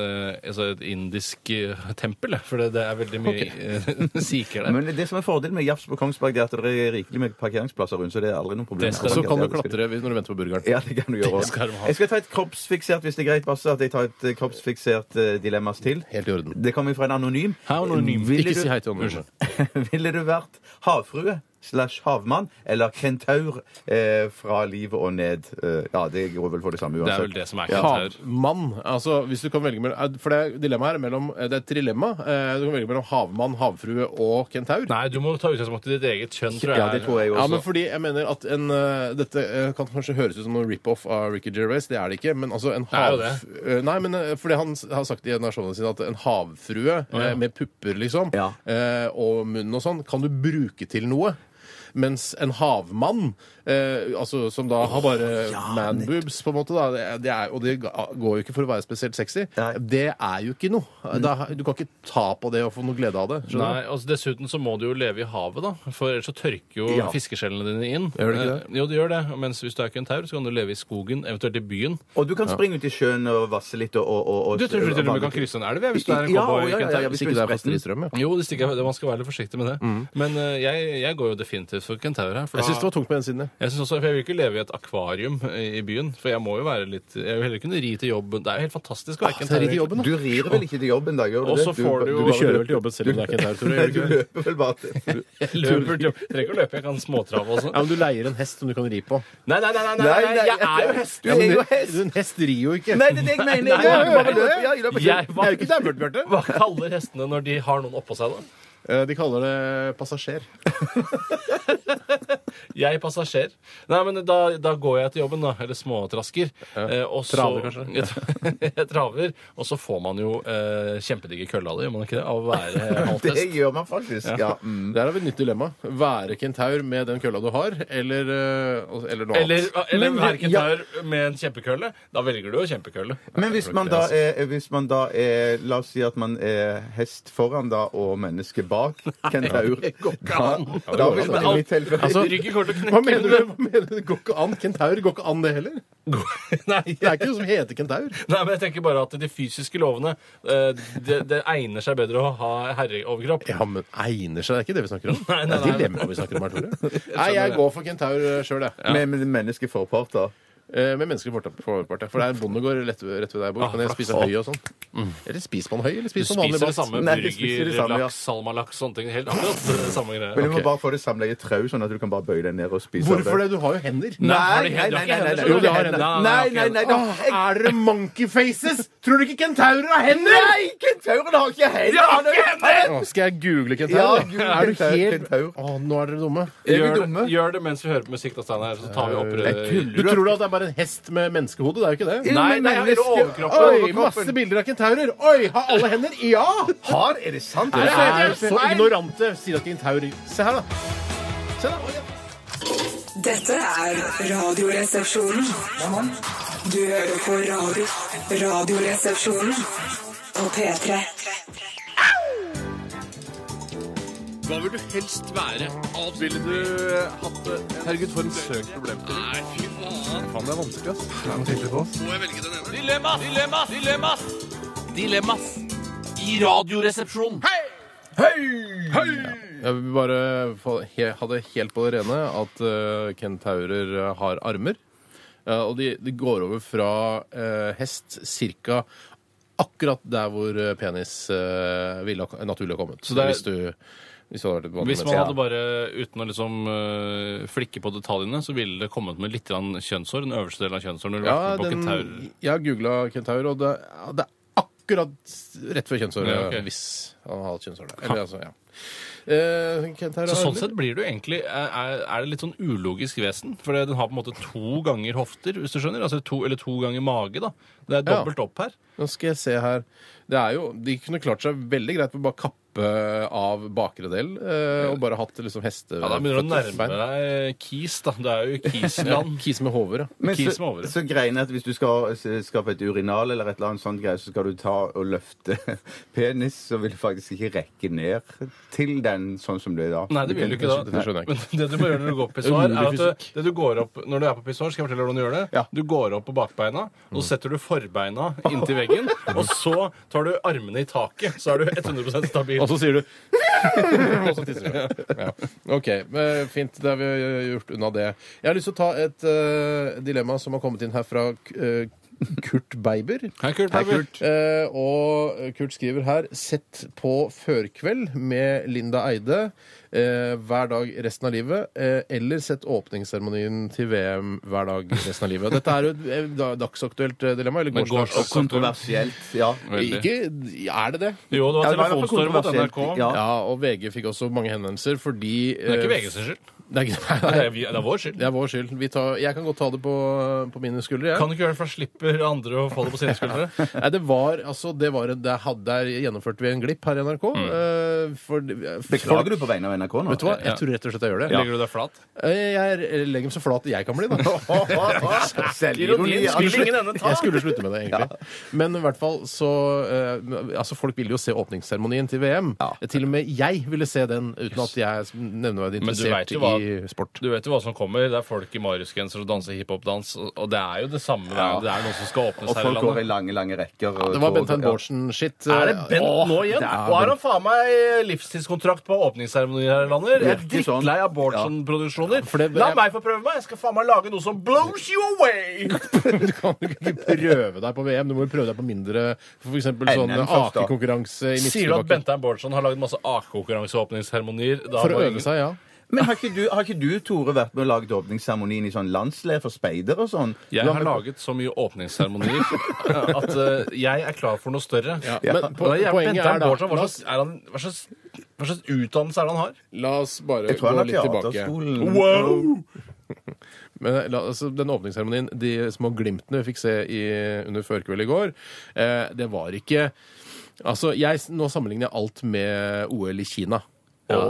et indisk tempel, for det er veldig mye siker der. Men det som er fordelen med Jafs på Kongsberg, det er at det er rikelig med parkeringsplasser rundt, så det er aldri noe problem. Så kan du klatre når du venter på burgeren. Ja, det kan du gjøre også. Jeg skal ta et kroppsfiksert, hvis det er greit, Basse, at jeg tar et kroppsfiksert dilemmas til. Helt i orden. Det kommer fra en anonym. Ikke si hei til anonym. Ville du vært havfrue /havmann eller kentaur fra livet og ned? Ja, det går vel for det samme uansett. Det er vel det som er kentaur. Havmann, altså hvis du kan velge mellom, for det er et dilemma. Du kan velge mellom havmann, havfrue og kentaur. Nei, du må ta utgangspunkt i ditt eget kjønn, tror jeg. Ja, det tror jeg også. Ja, men fordi jeg mener at dette kan kanskje høres ut som noen rip-off av Ricky Gervais, det er det ikke, men altså en Nei, men fordi han har sagt i nasjonen sin at en havfrue med pupper liksom, og munn og sånn, kan du bruke til noe. Mens en havmann, altså, som da har bare man-boobs, på en måte, da, og det går jo ikke for å være spesielt sexy, det er jo ikke noe. Du kan ikke ta på det og få noe glede av det. Nei, altså dessuten så må du jo leve i havet, da. For ellers så tørker jo fiskeskjellene dine inn. Gjør det ikke det? Jo, det gjør det. Mens hvis du er kentaur, så kan du leve i skogen, eventuelt i byen. Og du kan springe ut i sjøen og vasse litt og Du tror til og med kan krysse en elv hvis du er en cowboy-kentaur? Hvis ikke det er fast i strøm, Jo, man skal være litt forsiktig med det. Men jeg går jo definitivt for kentaur her. Jeg synes det var tungt på den siden, Jeg synes også, for jeg vil ikke leve i et akvarium i byen, for jeg må jo være litt Jeg vil heller kunne ri til jobben. Det er jo helt fantastisk å være kentaur. Du rir vel ikke til jobben, da? Gjør du det? Og så får du jo Du kjører vel til jobben selv om det er kentaur, tror jeg. Du løper vel bare til Jeg løper til jobb. Jeg trenger ikke å løpe, jeg kan småtrave også. Ja, men du leier en hest som du kan ri på. Nei, jeg er jo hest. Du er jo hest. En hest rir jo ikke. Nei, det er det jeg mener. Det er jo ikke der, Bjarte. Hva kaller hestene når de har noen oppå seg, da? De kaller det passasjer. Jeg passasjer. Nei, men da går jeg til jobben, da. Eller småtrasker. Og så, traver, kanskje? Jeg traver. Og så får man jo kjempedigge kølle av det, gjør man ikke det? Av å være halvt hest. Det gjør man faktisk, ja. Der har vi et nytt dilemma. Være kentaur med den kølla du har, eller noe annet. Eller være kentaur med en kjempekølle. Da velger du jo kjempekølle. Men hvis man da er La oss si at man er hest foran da, og menneske bak kentaur. Da vil man i mitt tilfelle Hva mener du? Det går ikke an. Kentaur går ikke an, det heller. Nei, det er ikke noe som heter kentaur. Nei, men jeg tenker bare at de fysiske lovene det egner seg bedre å ha herreoverkropp. Ja, men egner seg? Det er ikke det vi snakker om. Nei. Det er dilemma vi snakker om her, Tore. Nei, jeg går for kentaur sjøl, jeg. Med menneskeforpart, da. Med menneskelig forpart, for det er en bondegård rett ved der jeg bor. Kan jeg spise høy og sånn? Eller spiser man høy, eller spiser man vanlig mat? Du spiser det samme burger, laks, salmalaks, sånne ting. Helt akkurat det samme greia. Men du må bare få det samlet i et trau, sånn at du kan bare bøye deg ned og spise. Hvorfor det? Du har jo hender. Nei. Jo, de har hender. Nei. Er dere monkey faces? Tror du ikke kentaurer har hender? Nei, kentauren har ikke hender! Skal jeg google kentaur? Ja, er du helt nå er dere dumme. Gjør det mens vi hører på musikk, da, Steinar. Så tar vi opp Du tror da at det er bare en hest med menneskehode? Det er jo ikke det. Nei, jeg har overkroppen. Oi, masse bilder av kentaurer. Oi, har alle hender? Ja! Er det sant? Dere er så ignorante. Sier at kentaurer. Se her, da. Se da. Dette er Radioresepsjonen. Du hører på Radioresepsjonen på P3. Hva vil du helst være? Ville du hatt det? Herregud, for en søkt problemstilling. Nei, fy faen. Faen, det er vanskelig, ass. Jeg må tenke litt på. Må jeg velge den ene? Dilemmas! I Radioresepsjonen. Hei! Jeg vil bare ha det helt på det rene at kentaurer har armer. Og de går over fra hest cirka akkurat der hvor penis ville naturlig ha kommet. Så det er, hvis man hadde bare, uten å liksom flikke på detaljene, så ville det kommet med litt kjønnshår, den øverste delen av kjønnshår, når du vært på kentaur. Jeg har googlet kentaur, og det er akkurat rett før kjønnshåret, hvis han har hatt kjønnshår. Eller altså, ja. Så sånn sett blir det jo egentlig er det litt sånn ulogisk vesen, for den har på en måte 2 ganger hofter, hvis du skjønner, altså 2 ganger mage da. Det er dobbelt opp her. Nå skal jeg se her. Det er jo, de kunne klart seg veldig greit på å bare kappe av bakre del og bare hatt liksom heste... Ja, da begynner du å nærme deg Kis, da. Det er jo Kisland. Kis med hover, ja. Men så greien er at hvis du skal skape et urinal eller et eller annet sånt greie, så skal du ta og løfte penis, så vil du faktisk ikke rekke ned til den sånn som det er da. Nei, det vil du ikke da. Det skjønner jeg ikke. Men det du må gjøre når du går på pissoar, er at det du går opp, når du er på pissoar, skal jeg fortelle hvordan du gjør det? Ja. Du går opp på bakbeina, og så setter du forbeina inntil veggen, og så tar du armene i taket, så er du 100% stabil. Og så sier du og så tisser du. Ja. OK, fint. Da har vi gjort unna det. Jeg har lyst til å ta et dilemma som har kommet inn her fra Kurt Beiber. Hei, Kurt Beiber. Og Kurt skriver her: sett på Førkveld med Linda Eide hver dag resten av livet, eller sett åpningsseremonien til VM hver dag resten av livet. Dette er jo et dagsaktuelt dilemma. Eller gårsdags kontroversielt, ja. Ikke, er det det? Jo, det var telefonstorm mot NRK. Ja, og VG fikk også mange henvendelser fordi Det er ikke VGs skyld. Det er vår skyld. Det er vår skyld. Jeg kan godt ta det på mine skuldre. Kan du ikke gjøre det, for slipper andre å få det på sine skuldre? Nei, der gjennomførte vi en glipp her i NRK. Beklager du på vegne av NRK nå. Vet du hva? Jeg tror rett og slett jeg gjør det. Legger du deg flat? Jeg legger meg så flat jeg kan bli, da. Selvironi. Jeg skulle slutte med det, egentlig. Men i hvert fall så altså, folk ville jo se åpningsseremonien til VM. Til og med jeg ville se den uten at jeg er nevneverdig interessert i sport. Du vet jo hva som kommer. Det er folk i mariusgenser og danser hiphop-dans, og det er jo det samme. Det er noe som skal åpnes her i landet. Og folk går i lange rekker. Det var Bent Bårdsen-shit. Er det Bent nå igjen? Og har han faen meg livstidskontrakt på åpningsseremonier her i landet? Jeg er drittlei av Bårdsen-produksjoner. La meg få prøve meg. Jeg skal faen meg lage noe som blows you away. Du kan jo ikke prøve deg på VM. Du må jo prøve deg på mindre, for eksempel sånn akekonkurranse i Sier du at Bent Bårdsen har laget masse akekonkurranseåpningsseremonier? For å øve seg, ja. Men har ikke du, Tore, vært med å lage åpningsseremonien i sånn landsled for speider og sånn? Jeg har laget så mye åpningsseremonier at jeg er klar for noe større. Ja. Men poenget er da hva slags utdannelse er det han har? La oss bare gå litt tilbake. Wow! Men altså, den åpningsseremonien, de små glimtene vi fikk se under førkveld i går, det var ikke... Altså, nå sammenligner jeg alt med OL i Kina. Ja,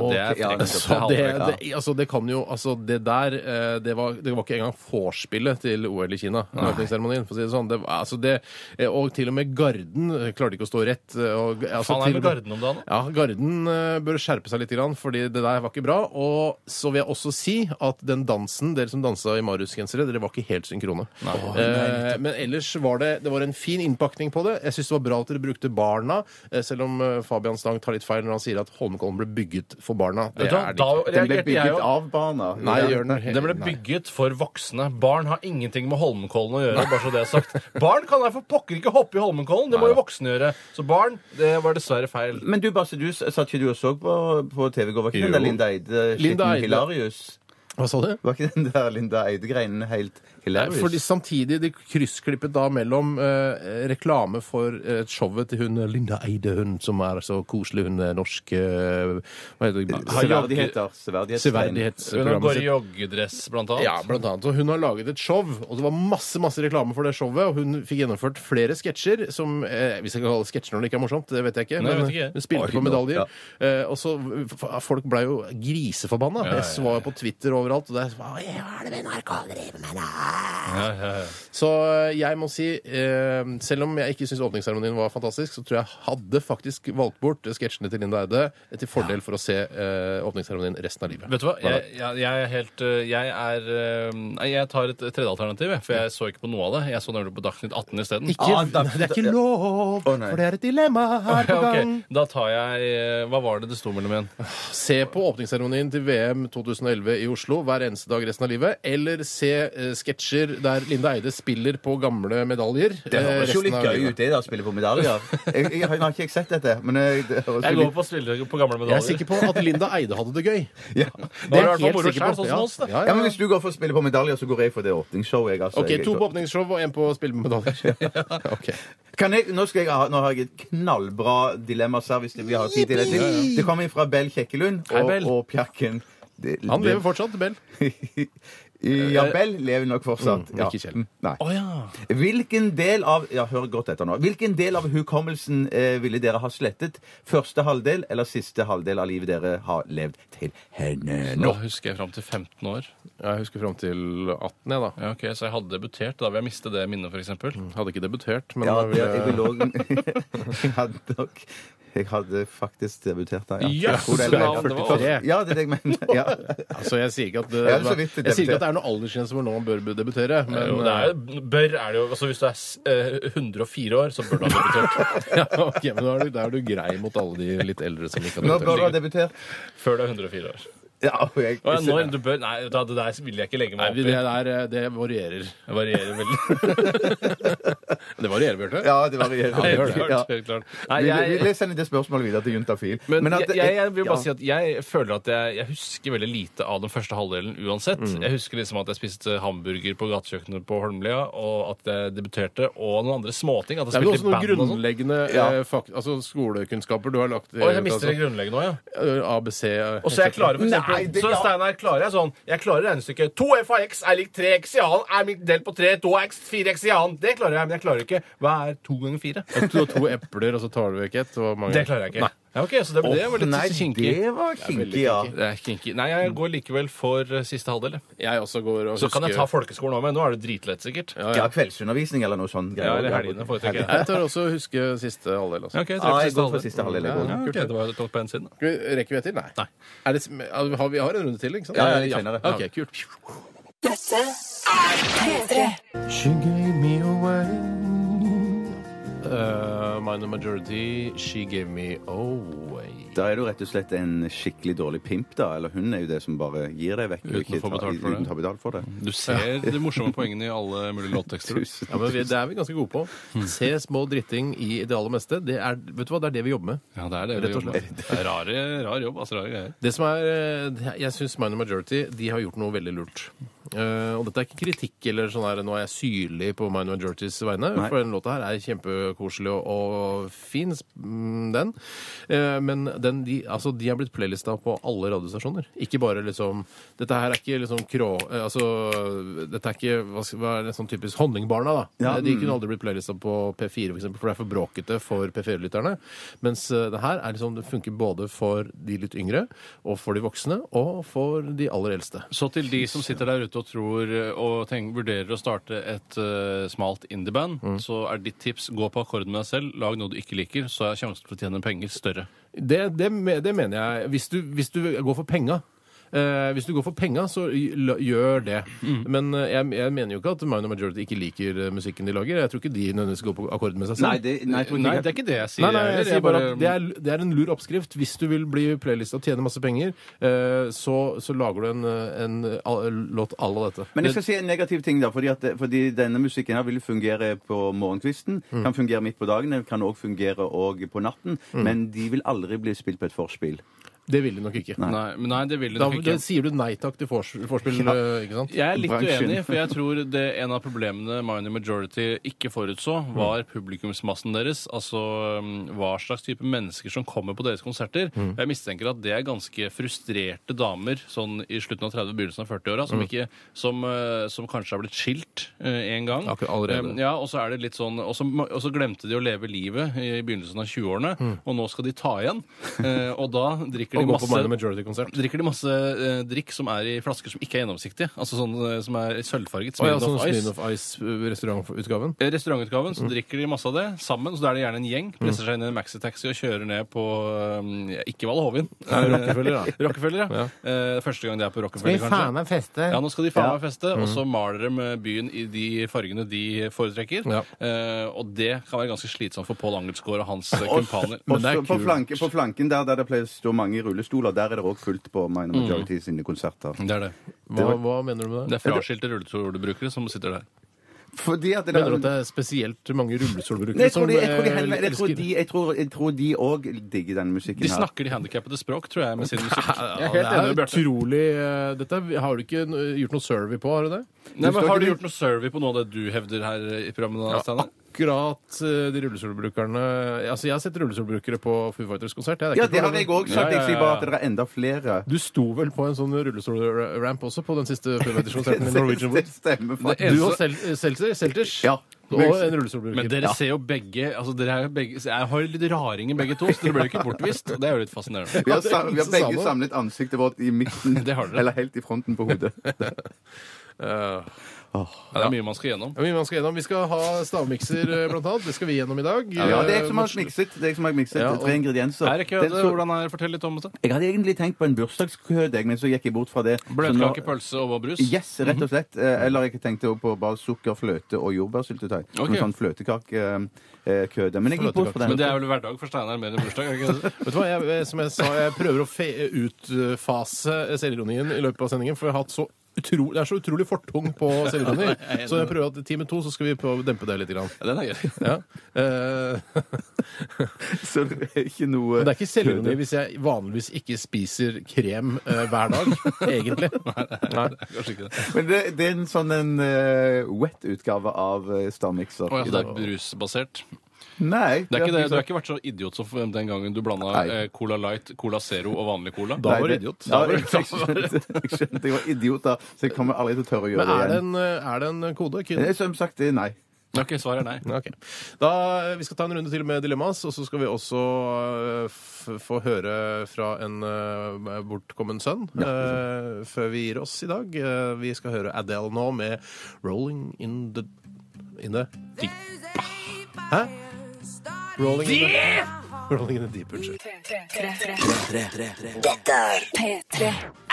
det kan jo det der det var ikke engang vorspielet til OL i Kina, åpningsseremonien, for å si det sånn. Og til og med Garden klarte ikke å stå rett. Faen er med Garden om dagen? Ja, Garden bør skjerpe seg litt, fordi det der var ikke bra. Og så vil jeg også si at den dansen, dere som dansa i Marius-gensere, dere var ikke helt synkrone. Men ellers var det var en fin innpakning på det. Jeg synes det var bra at dere brukte barna, selv om Fabian Stang tar litt feil når han sier at Holmenkollen ble bygget for barna. Den ble bygget av barna. Nei, den ble bygget for voksne. Barn har ingenting med Holmenkollen å gjøre, bare så det er sagt. Barn kan derfor pokker ikke hoppe i Holmenkollen. Det må jo voksne gjøre. Så barn, det var dessverre feil. Men du, Basse, du satt ikke du og så på TV i går? Var ikke den der Linda Eide Hilarius? Hva sa du? Var ikke den der Linda Eide-greinen helt hilarious? Fordi samtidig de kryssklippet da mellom reklame for showet til hun Linda Eide, hun som er så koselig, hun norsk hva heter det? Severdighetsprogrammet. Hun går i joggedress, blant annet. Ja, blant annet. Og hun har laget et show, og det var masse reklame for det showet, og hun fikk gjennomført flere sketsjer, som, hvis jeg kan kalle det sketsjer når det ikke er morsomt, det vet jeg ikke, men hun spilte på medaljer. Og så, folk ble jo griseforbanna. Jeg var på Twitter overalt, og det hva er det NRK driver med da? Så jeg må si, selv om jeg ikke synes åpningsseremonien var fantastisk, så tror jeg hadde faktisk valgt bort sketsjene til Linda Eide til fordel for å se åpningsseremonien resten av livet. Vet du hva? Jeg tar et tredje alternativ, for jeg så ikke på noe av det. Jeg så nemlig på Dagsnytt 18 i stedet. Det er ikke lov, for det er et dilemma her på gang. Da tar jeg, hva var det sto mellom igjen? Se på åpningsseremonien til VM 2011 i Oslo hver eneste dag resten av livet, eller se sketsjer der Linda Eide spiller på gamle medaljer. Det høres jo litt gøy ut, det da, å spille på medaljer. Jeg har ikke sett dette, men jeg går på å spille på gamle medaljer. Jeg er sikker på at Linda Eide hadde det gøy. Ja. Det er jeg helt sikker på. Ja, men hvis du går for å spille på medaljer, så går jeg for det åpningsshowet. Ok, 2 på åpningsshow og 1 på å spille på medaljer. Okay. Nå har jeg et knallbra dilemma-service vi har tid til det. Det kommer fra Bell Kjekkelund og Pjerken. Han lever fortsatt, Bell. Ja, Bell lever nok fortsatt. Ikke Kjell. Nei. Hvilken del av hør godt etter nå. Hvilken del av hukommelsen ville dere ha slettet? Første halvdel eller siste halvdel av livet dere har levd til henne nå? Da husker jeg fram til 15 år. Jeg husker fram til 18, jeg da. Ja, ok, så jeg hadde debutert. Da vil jeg miste det minnet, for eksempel. Hadde ikke debutert, men... Jeg hadde faktisk debutert da, ja. Det er det jeg mener. Ja. Altså, jeg sier ikke at det er noe aldersgrense hvor noen bør debutere, men... Jo, det er jo, altså hvis du er 104 år, så bør du ha debutert. Ja, ok, men da er du grei mot alle de litt eldre som ikke har debutert. Når bør du ha debutert? Før du er 104 år. Ja, nei, det der vil jeg ikke legge meg opp i. Det varierer. Det varierer veldig. Det varierer, Bjørte? Ja, det varierer. Helt klart. Vi sender det spørsmålet videre til Juntafil. Men jeg vil bare si at jeg føler at jeg husker veldig lite av den første halvdelen uansett. Jeg husker liksom at jeg spiste hamburger på gatekjøkkenet på Holmlia, og at jeg debuterte, og noen andre småting. Det er vel også noen grunnleggende skolekunnskaper du har lagt i. Og jeg mister det grunnleggende også, ja. ABC. Og så jeg klarer for eksempel. Så Steinar, klarer jeg sånn. Jeg klarer regnestykket 2f av x er lik 3x i annen er delt på 3, 2x, 4x i annen. Det klarer jeg, men jeg klarer ikke. Hva er 2 ganger 4? 2 epler, og så tar du vekk ett. Det klarer jeg ikke. Nei. Ja, ok, så det var litt kinkig. Det var kinkig, ja. Det er kinkig. Nei, jeg går likevel for siste halvdel. Jeg også går og Så kan jeg ta folkeskolen også, men nå er det dritlett sikkert. Ja, kveldsundervisning eller noe sånt. Ja, eller helgene foretrekker jeg. Jeg tar også huske siste halvdel. Altså. Ja, ok, Jeg går for siste halvdel. Ok, det var topp på en siden. Rekker vi et til? Nei. Er det, vi har en runde til, ikke sant? Ja, litt senere. Ok, kult. Dette er P3. She gave me away. Minor Majority, She Gave Me Away. Da er du rett og slett en skikkelig dårlig pimp, da. Eller hun er jo det som bare gir deg vekk. Uten å få betalt for det. Du ser de morsomme poengene i alle mulige låttekster. Ja, men det er vi ganske gode på. Se små dritting i det aller meste. Det er, vet du hva, det er det vi jobber med. Ja, det er det vi jobber med. Det er rar jobb, altså rare greier. Det som er, jeg synes Minor Majority, de har gjort noe veldig lurt. Og dette er ikke kritikk eller sånn her, nå er jeg syrlig på Minor Majorities vegne, for den låta her er kjempekoselig og fin, den. Men de har blitt playlista på alle radiostasjoner. Ikke bare liksom, dette her er ikke liksom dette er ikke, hva er det sånn typisk Honningbarna da. Ja, de kunne aldri blitt playlista på P4 for eksempel, for det er for bråkete for P4-lytterne. Mens det her er liksom, det funker både for de litt yngre, og for de voksne, og for de aller eldste. Så til de som sitter der ute og tror og vurderer å starte et smalt indieband, så er ditt tips gå på akkord med deg selv, lag noe du ikke liker, så er sjansen for å tjene penger større. Det mener jeg. Hvis du går for penga, hvis du går for penga, så gjør det. Men jeg mener jo ikke at Minor Majority ikke liker musikken de lager. Jeg tror ikke de nødvendigvis går på akkord med seg selv. Nei, det er ikke det jeg sier. Nei, jeg sier bare at det er en lur oppskrift. Hvis du vil bli playlista og tjene masse penger, så lager du en låt à la dette. Men jeg skal si en negativ ting da, fordi denne musikken her vil fungere på morgenkvisten, kan fungere midt på dagen, kan også fungere også på natten, men de vil aldri bli spilt på et forspill. Det vil de nok ikke. Nei, det vil de nok ikke. Da sier du nei takk til forspill, ikke sant? Jeg er litt uenig, for jeg tror en av problemene Minor Majority ikke forutså, var publikumsmassen deres. Altså hva slags type mennesker som kommer på deres konserter. Jeg mistenker at det er ganske frustrerte damer sånn i slutten av 30- begynnelsen av 40-åra, som kanskje har blitt skilt en gang. Allerede. Ja, og så er det litt sånn, og så glemte de å leve livet i begynnelsen av 20-årene, og nå skal de ta igjen. Og da drikker de masse drikk som er i flasker som ikke er gjennomsiktige. Altså sånn som er sølvfarget. Smirnoff Ice restaurantutgaven? Restaurantutgaven, så drikker de masse av det sammen. Så da er det gjerne en gjeng. Presser seg inn i en maxitaxi og kjører ned på ikke Valle Hovin. Rockefeller, ja. Første gang de er på Rockefeller, kanskje. Faen meg feste. Ja, nå skal de faen meg feste. Og så maler de byen i de fargene de foretrekker. Og det kan være ganske slitsomt for Pål Angelsgaard og hans kumpaner. På flanken der det pleier å stå mange rullestoler, der er det også fullt på Minor Majority sine konserter. Det er det. Hva mener du med det? Det er fraskilte rullestolbrukere som sitter der. Fordi at mener du at det er spesielt mange rullestolbrukere som Jeg tror de òg digger den musikken her. De snakker de handikappede språk, tror jeg, med sin musikk. Det er utrolig. Dette har du ikke gjort noe survey på, har du det? Nei, men Har du gjort noe survey på noe av det du hevder her i programmet? Steinar? Akkurat de rullestolbrukerne. Altså, jeg har sett rullestolbrukere på Foo Fighters-konsert. Ja, det har jeg òg sagt. Jeg sier bare at det er enda flere. Du sto vel på en sånn rullestolramp også på den siste Foo Fighters-konserten i Norwegian Wood? Det stemmer faktisk. Du og Selters? Ja. Og en rullestolbruker. Men dere ser jo begge, jeg har litt raringer begge to, så dere ble jo ikke bortvist. Og det er jo litt fascinerende. Vi har begge samlet ansiktet vårt i midten, eller helt i fronten på hodet. Det er mye man skal gjennom. Vi skal ha stavmikser, blant annet. Det skal vi gjennom i dag. Ja, det er jeg som har mikset. 3 ingredienser. Fortell litt om det. Jeg hadde egentlig tenkt på en bursdagskød, men så gikk jeg bort fra det. Bløtkake, pølse og brus? Yes, rett og slett. Eller jeg tenkte på bare sukker, fløte og jordbærsyltetøy. Som en sånn fløtekakekøde. Men jeg gikk bort fra den. Men det er vel hverdag for Steinar mer enn bursdag? Vet du hva, som jeg sa, jeg prøver å utfase selvironien i løpet av sendingen, for jeg har hatt det er så utrolig fortung på selvironi. Så jeg prøver at i time 2 så skal vi prøve å dempe det litt. Ja, den er gøy. Ja. Så det er ikke noe... Men det er ikke selvironi hvis jeg vanligvis ikke spiser krem hver dag, egentlig. Nei, kanskje ikke det. Men det er en sånn wet utgave av stavmikser. Så det er brusbasert? Nei. Det er ikke det. Du har ikke vært så idiot som den gangen du blanda Cola Light, Cola Zero og vanlig cola. Da var du idiot. Jeg skjønte jeg var idiot da, så jeg kommer aldri til å tørre å gjøre det igjen. Men er det en kode? Som sagt, nei. Ok, svaret er nei. Ok. Vi skal ta en runde til med dilemmas, og så skal vi også få høre fra en bortkommen sønn før vi gir oss i dag. Vi skal høre Adele nå med Rolling in the Deep. Hæ? Rolling in the Deep, unnskyld. Dette er P3.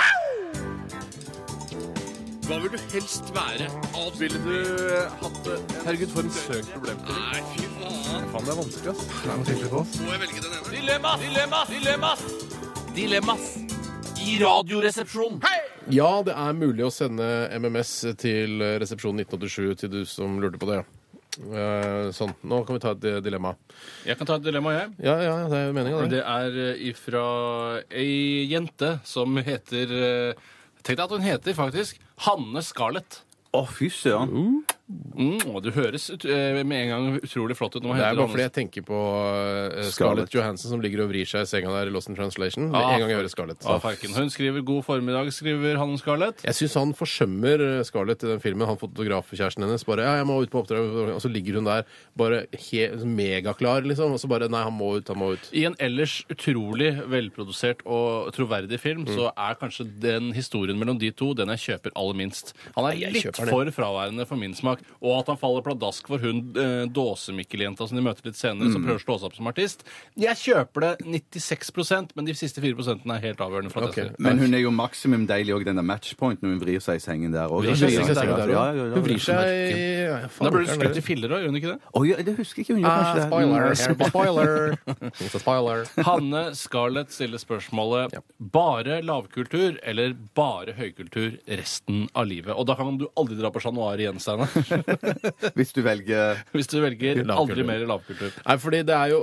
Hva vil du helst være? Ville du hatt det? Herregud, for en søk problemstilling. Nei, fy faen. Faen, det er vanskelig, ass. Det er vanskelig på oss. Må jeg velge den ene? Dilemmas! I radioresepsjonen. Hei! Ja, det er mulig å sende MMS til resepsjon 1987 til du som lurte på det. Sånn, nå kan vi ta et dilemma. Jeg kan ta et dilemma, jeg. Ja, det er meningen. Det er ifra ei jente som heter... Tenk deg at hun heter faktisk Hanne Scarlett. Fy søren. Du høres med en gang utrolig flott ut. Det er bare fordi jeg tenker på Scarlett Johansson som ligger og vrir seg i senga der i Lost in Translation. Med en gang jeg hører Scarlett. Hun skriver 'God formiddag', skriver Hanne Scarlett. Jeg syns han forsømmer Scarlett i den filmen. Han fotografkjæresten hennes bare 'Ja, jeg må ut på oppdrag', og så ligger hun der bare megaklar, liksom. Og så bare 'Nei, han må ut'. I en ellers utrolig velprodusert og troverdig film så er kanskje den historien mellom de to den jeg kjøper aller minst. Han er litt for fraværende for min smak. Og at han faller pladask for hun Dåsemikkel-jenta som de møter litt senere, som prøver å slå seg opp som artist. Jeg kjøper det 96%, men de siste 4% er helt avgjørende for at jeg ser. Men hun er jo maksimum deilig òg, den der matchpoint når hun vrir seg i sengen der òg. Hun vrir seg Da burde du skutt i filler òg, gjør hun ikke det? Det husker ikke hun gjør kanskje. Spoiler. Hanne Scarlett stiller spørsmålet bare lavkultur eller bare høykultur resten av livet. Og da kan du aldri dra på Chat Noir igjen, Steinar. Hvis du velger aldri mer lavkultur. Nei, fordi det er jo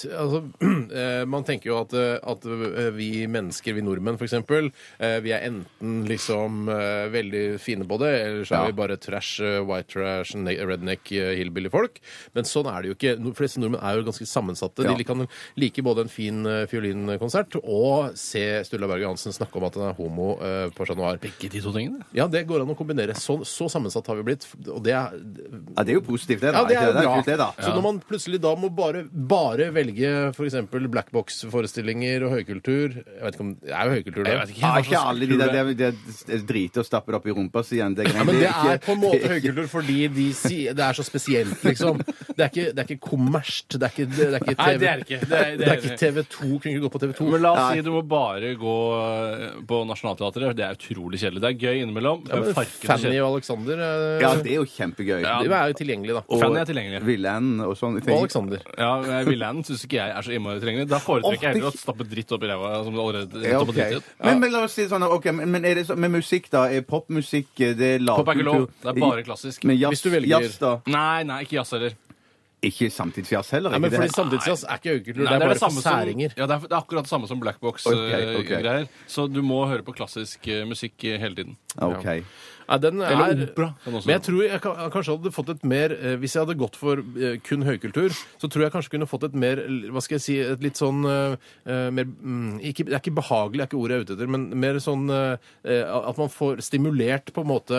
man tenker jo at vi mennesker, vi nordmenn for eksempel, vi er enten liksom veldig fine på det, eller så er vi bare trash, white trash, redneck, hillbilly folk. Men sånn er det jo ikke. De fleste nordmenn er jo ganske sammensatte. De kan like både en fin fiolinkonsert og se Sturla Berg Johansen snakke om at han er homo på Chat Noir. Begge de to tingene? Ja, det går an å kombinere. Så sammensatt har vi blitt. Og det er jo positivt, det da. Ja, det er bra. Så når man plutselig da må bare velge for eksempel blackbox-forestillinger og høykultur. Jeg vet ikke om det er jo høykultur, da. Ikke alle de der driter og stapper det opp i rumpa, sier han. Men det er på en måte høykultur fordi det er så spesielt, liksom. Det er ikke kommersielt. Det er ikke TV. Nei, det er ikke. Det er ikke TV2. Kunne ikke gå på TV2. Men la oss si du må bare gå på Nationaltheatret. Det er utrolig kjedelig. Det er gøy innimellom. Fanny og Alexander ja, det er jo kjempegøy. Ja, de er jo tilgjengelige, da. Fanny er tilgjengelig. Villan og sånne ting. Og Alexander. Ja, Villan syns ikke jeg er så innmari tilgjengelig. Da foretrekker jeg heller å stappe dritt opp i ræva som det allerede stopper dritt ut. Men la oss si sånn, men er det så, med musikk da? Er popmusikk det er lavkultur? Pop er ikke lov. Det er bare klassisk. Men hvis du velger jazz da? Nei, ikke jazz heller. Ikke samtidsjazz heller? Nei, men fordi samtidsjazz er ikke høykultur. Det er bare særinger. Ja, det er akkurat det samme som blackbox-greier. Så du må høre på klassisk musikk hele tiden. Ok. Ja, eller opera. Men jeg tror jeg kanskje hadde fått et mer hvis jeg hadde gått for kun høykultur, så tror jeg kanskje kunne fått et mer, hva skal jeg si, et litt sånn mer, det er ikke behagelig, er ikke ordet jeg er ute etter, men mer sånn at man får stimulert på en måte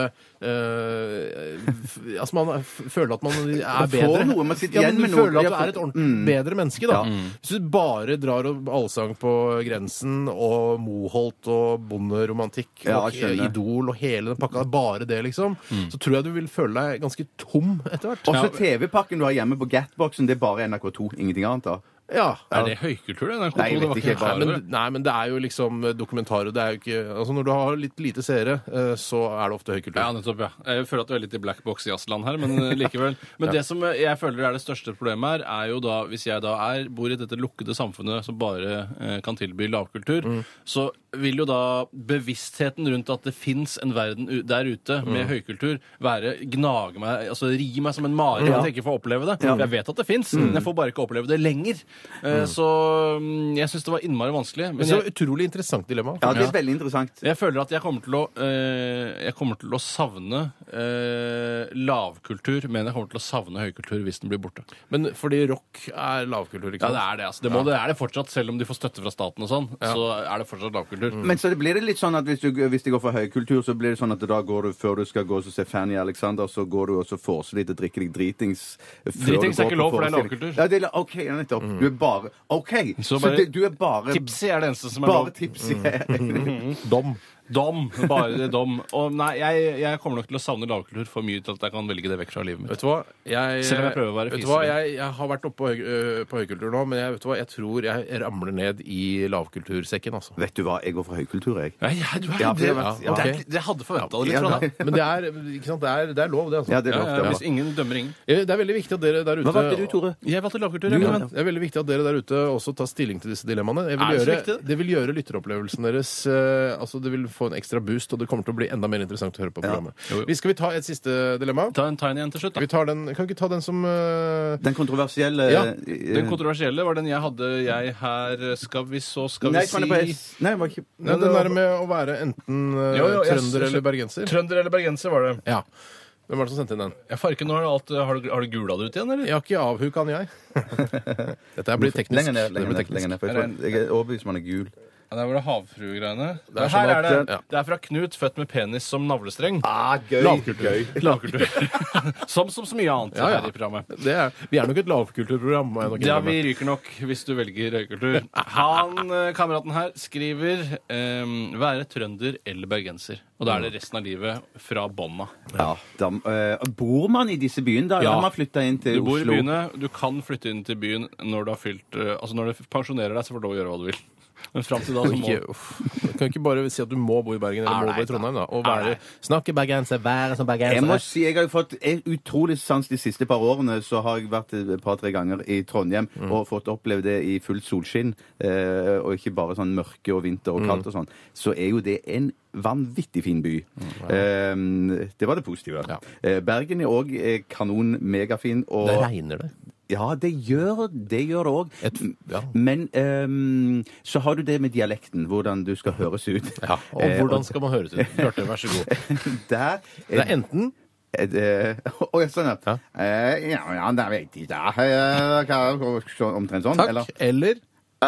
altså man føler at man er bedre. Noe, man sitter igjen med noe. Føler at du er et ordentlig bedre menneske, da. Hvis du bare drar og allsang på Grensen og Moholt og bonderomantikk og Idol og hele den pakka, bare det, liksom, så tror jeg du vil føle deg ganske tom etter hvert. Og så TV-pakken du har hjemme på Gatboxen, det er bare NRK2, ingenting annet da? Ja. Er det høykultur, det? Nei, jeg vet ikke. Nei, men det er jo liksom dokumentarer. Det er jo ikke altså når du har litt lite seere, så er det ofte høykultur. Ja, nettopp, ja. Jeg føler at du er litt i black box i jazzland her, men likevel. Men det som jeg føler er det største problemet her, er jo da, hvis jeg da bor i dette lukkede samfunnet som bare kan tilby lavkultur, så vil jo da bevisstheten rundt at det finnes en verden der ute med høykultur gnage meg, altså ri meg som en mare at jeg ikke får oppleve det. Jeg vet at det finnes, men jeg får bare ikke oppleve det lenger. Så jeg synes det var innmari vanskelig. Men så utrolig interessant dilemma. Ja, det er veldig interessant. Jeg føler at jeg kommer til å savne lavkultur, men jeg kommer til å savne høykultur hvis den blir borte. Men fordi rock er lavkultur, ikke sant? Ja, det er det. Altså. Det er det fortsatt, selv om de får støtte fra staten og sånn, så er det fortsatt lavkultur. Men så blir det litt sånn at hvis de går for høykultur, så blir det sånn at da går du før du skal gå og se Fanny Alexander, så går du og så forser litt og drikker deg dritings. Dritings er ikke lov, for det er lavkultur. Ja, det er OK, nettopp. Du er bare OK. Så du er bare Tipsy er det eneste som er lov. Bare tipsy. Dom. Bare dom. Og nei, jeg kommer nok til å savne lavkultur for mye til at jeg kan velge det vekk fra livet mitt. Vet du hva? Selv om jeg prøver å være fiselig. Jeg har vært oppe på høykultur nå, men vet du hva? Jeg tror jeg ramler ned i lavkultursekken, altså. Vet du hva? Jeg går for høykultur, jeg. Jeg hadde forventet det litt fra deg. Men det er, ikke sant? Det er lov, det, altså. Ja, det er lov. Hvis ingen dømmer ingen. Det er veldig viktig at dere der ute... Hva valgte du, Tore? Jeg valgte lavkultur. Det er veldig viktig at dere der ute også tar stilling til disse dilemmaene. Det vil gjøre lytteropplevelsen deres, altså det vil få en ekstra boost, og det kommer til å bli enda mer interessant å høre på programmet. Skal vi ta et siste dilemma? Ta en tiny en til slutt, da. Kan vi ikke ta den som... Den kontroversielle... Ja, den kontroversielle var den jeg hadde her. Skal vi si... Nei, var ikke... Den der med å være enten trønder eller bergenser. Trønder eller bergenser var det. Ja. Hvem var det som sendte inn den? Farken, har du gula det ut igjen, eller? Jeg har ikke avhuka den, jeg. Dette blir teknisk. Lenger ned. Jeg er overbevist om han er gul. Ja, der var det havfruegreiene. Her er det. Det er fra Knut, født med penis som navlestreng. Gøy. Lavkultur. som så mye annet her i programmet. Vi er nok et lavkulturprogram. Ja, vi ryker nok hvis du velger høykultur. Kameraten her skriver være trønder eller bergenser. Og da er det resten av livet fra bånda. Ja, bor man i disse byene da? Eller har man flyttet inn til Oslo? Du bor i byene. Du kan flytte inn til byen når du har fylt... Altså når du pensjonerer deg, så får du lov å gjøre hva du vil. Men frem til da så må Du kan ikke bare si at du må bo i Bergen eller må bo i Trondheim, da. Og snakke bergenser, være som bergenser. Jeg må si, jeg har jo fått utrolig sans de siste par årene. Så har jeg vært et par-tre ganger i Trondheim og fått oppleve det i fullt solskinn. Og ikke bare sånn mørke og vinter og kaldt og sånn. Så er jo det en vanvittig fin by. Det var det positive. Ja. Bergen er òg kanon, megafin. Og det regner det. Ja, det gjør det òg. Men så har du det med dialekten, hvordan du skal høres ut. Ja, og hvordan skal man høres ut? Bjarte, vær så god. Det er enten sånn at ja, det vet jeg ikke. Omtrent sånn. Takk, eller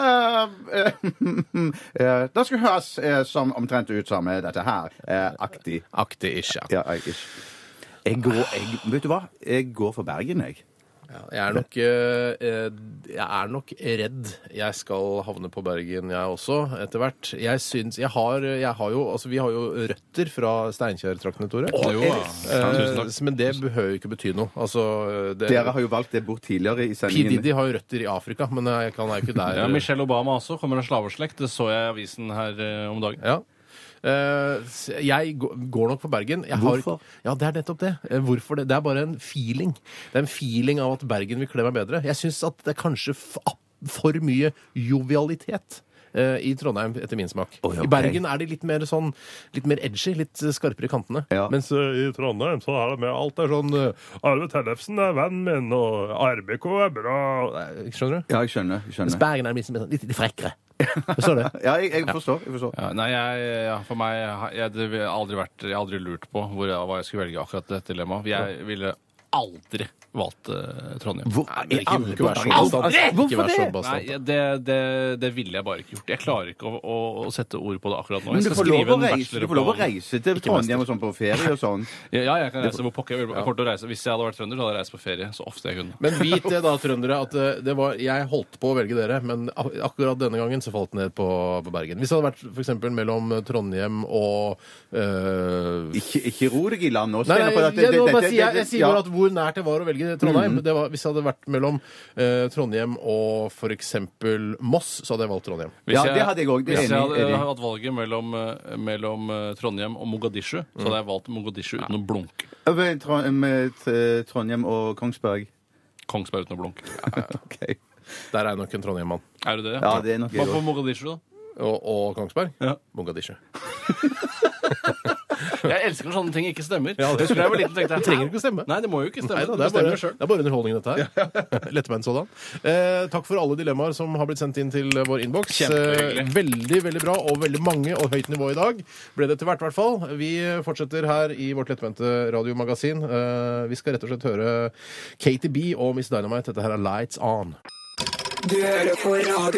det skal høres som omtrent ut som dette her. Aktig. Aktig-ish, ja. Vet du hva? Jeg går for Bergen, jeg. Ja, jeg er nok redd jeg skal havne på Bergen, jeg også, etter hvert. Jeg har jo, altså vi har jo røtter fra Steinkjer-traktene, Tore. Men det behøver jo ikke bety noe. Altså, dere har jo valgt det bort tidligere i sendingen. P. Diddy har jo røtter i Afrika, men jeg er jo ikke der. Ja, Michelle Obama også kommer av slaveslekt. Det så jeg i avisen her om dagen. Ja. Jeg går nok for Bergen. Hvorfor? Ja, det er nettopp det. Hvorfor det? Det er bare en feeling. Det er en feeling av at Bergen vil kle meg bedre. Jeg syns at det er kanskje for mye jovialitet i Trondheim, etter min smak. Okay. I Bergen er de litt mer edgy, litt skarpere i kantene. Ja. Mens i Trondheim så er det med alt er sånn Arve Tellefsen er vennen min, og RBK er bra. Skjønner du? Ja, jeg skjønner. Mens Bergen er litt frekkere. Forstår du? Ja, jeg forstår. Ja, nei, for meg jeg har aldri lurt på hva jeg skulle velge akkurat dette dilemmaet. Jeg ville aldri valgt Trondheim. Ikke vær så bastant. Nei, det ville jeg bare ikke gjort. Jeg klarer ikke å sette ord på det akkurat nå. Men du får lov å reise til Trondheim og sånn på ferie og sånn. Ja, jeg kan reise hvor pokker jeg vil. Hvis jeg hadde vært trønder, så hadde jeg reist på ferie så ofte jeg kunne. Men vit det da, trøndere, at jeg holdt på å velge dere, men akkurat denne gangen så falt det ned på Bergen. Hvis det hadde vært for eksempel mellom Trondheim og Ikke ro deg i land nå. Jeg sier bare at hvor nært det var å velge Trondheim. Hvis det hadde vært mellom Trondheim og for eksempel Moss, så hadde jeg valgt Trondheim. Det hadde jeg også. Hvis jeg hadde hatt valget mellom Trondheim og Mogadishu, så hadde jeg valgt Mogadishu uten å blunke. Trondheim og Kongsberg. Kongsberg uten å blunke. Okay. Der er jeg nok en Trondheim-mann. Er du det? Ja, det er nok jeg også. Hva på Mogadishu, da? Og Kongsberg? Ja. Mogadishu. Jeg elsker når sånne ting ikke stemmer. Ja, det Husker jeg var liten, tenkte jeg, Det trenger ikke å stemme. Nei, det må jo ikke stemme. Neida, det er bare underholdning, dette her. Lettbeint sådan. Takk for alle dilemmaer som har blitt sendt inn til vår innboks. Kjempehyggelig. Veldig, veldig bra, og veldig mange og høyt nivå i dag. Ble det til hvert, i hvert fall. Vi fortsetter her i vårt lettbente radiomagasin. Vi skal rett og slett høre Katie B og Miss Dynamite. Dette her er Lights On. Du hører på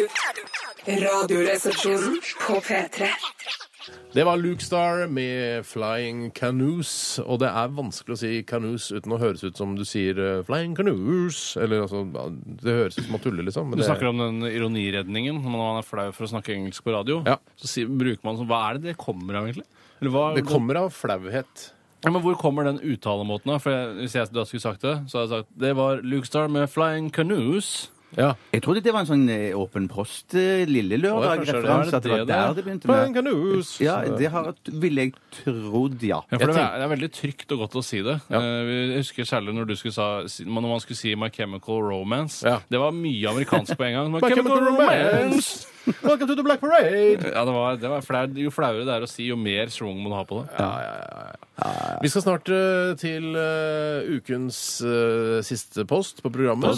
Radioresepsjonen på P3. Det var Luke Star med Flying Canoes, og det er vanskelig å si canoes uten å høres ut som du sier Flying Canoes, eller altså, det høres ut som man tuller liksom. Men Du snakker om den ironiredningen, når man er flau for å snakke engelsk på radio, så bruker man sånn, hva er det kommer av egentlig? Eller hva, det kommer av flauhet. Ja, men hvor kommer den uttalemåten av? For hvis jeg da skulle sagt det, så hadde jeg sagt, det var Luke Star med Flying Canoes. Ja. Jeg trodde det var en sånn åpen post lille lørdag-referanse, at det var der det begynte Flying Canoes. Ja, det ville jeg trodd, ja. Ja, for det er veldig trygt og godt å si det. Jeg husker særlig når man skulle si My Chemical Romance. Det var mye amerikansk på en gang. My Chemical Romance! Welcome to the Black Parade! Ja, det var flaut. Jo flauere det er å si, jo mer svung må du ha på det. Vi skal snart til ukens siste post på programmet.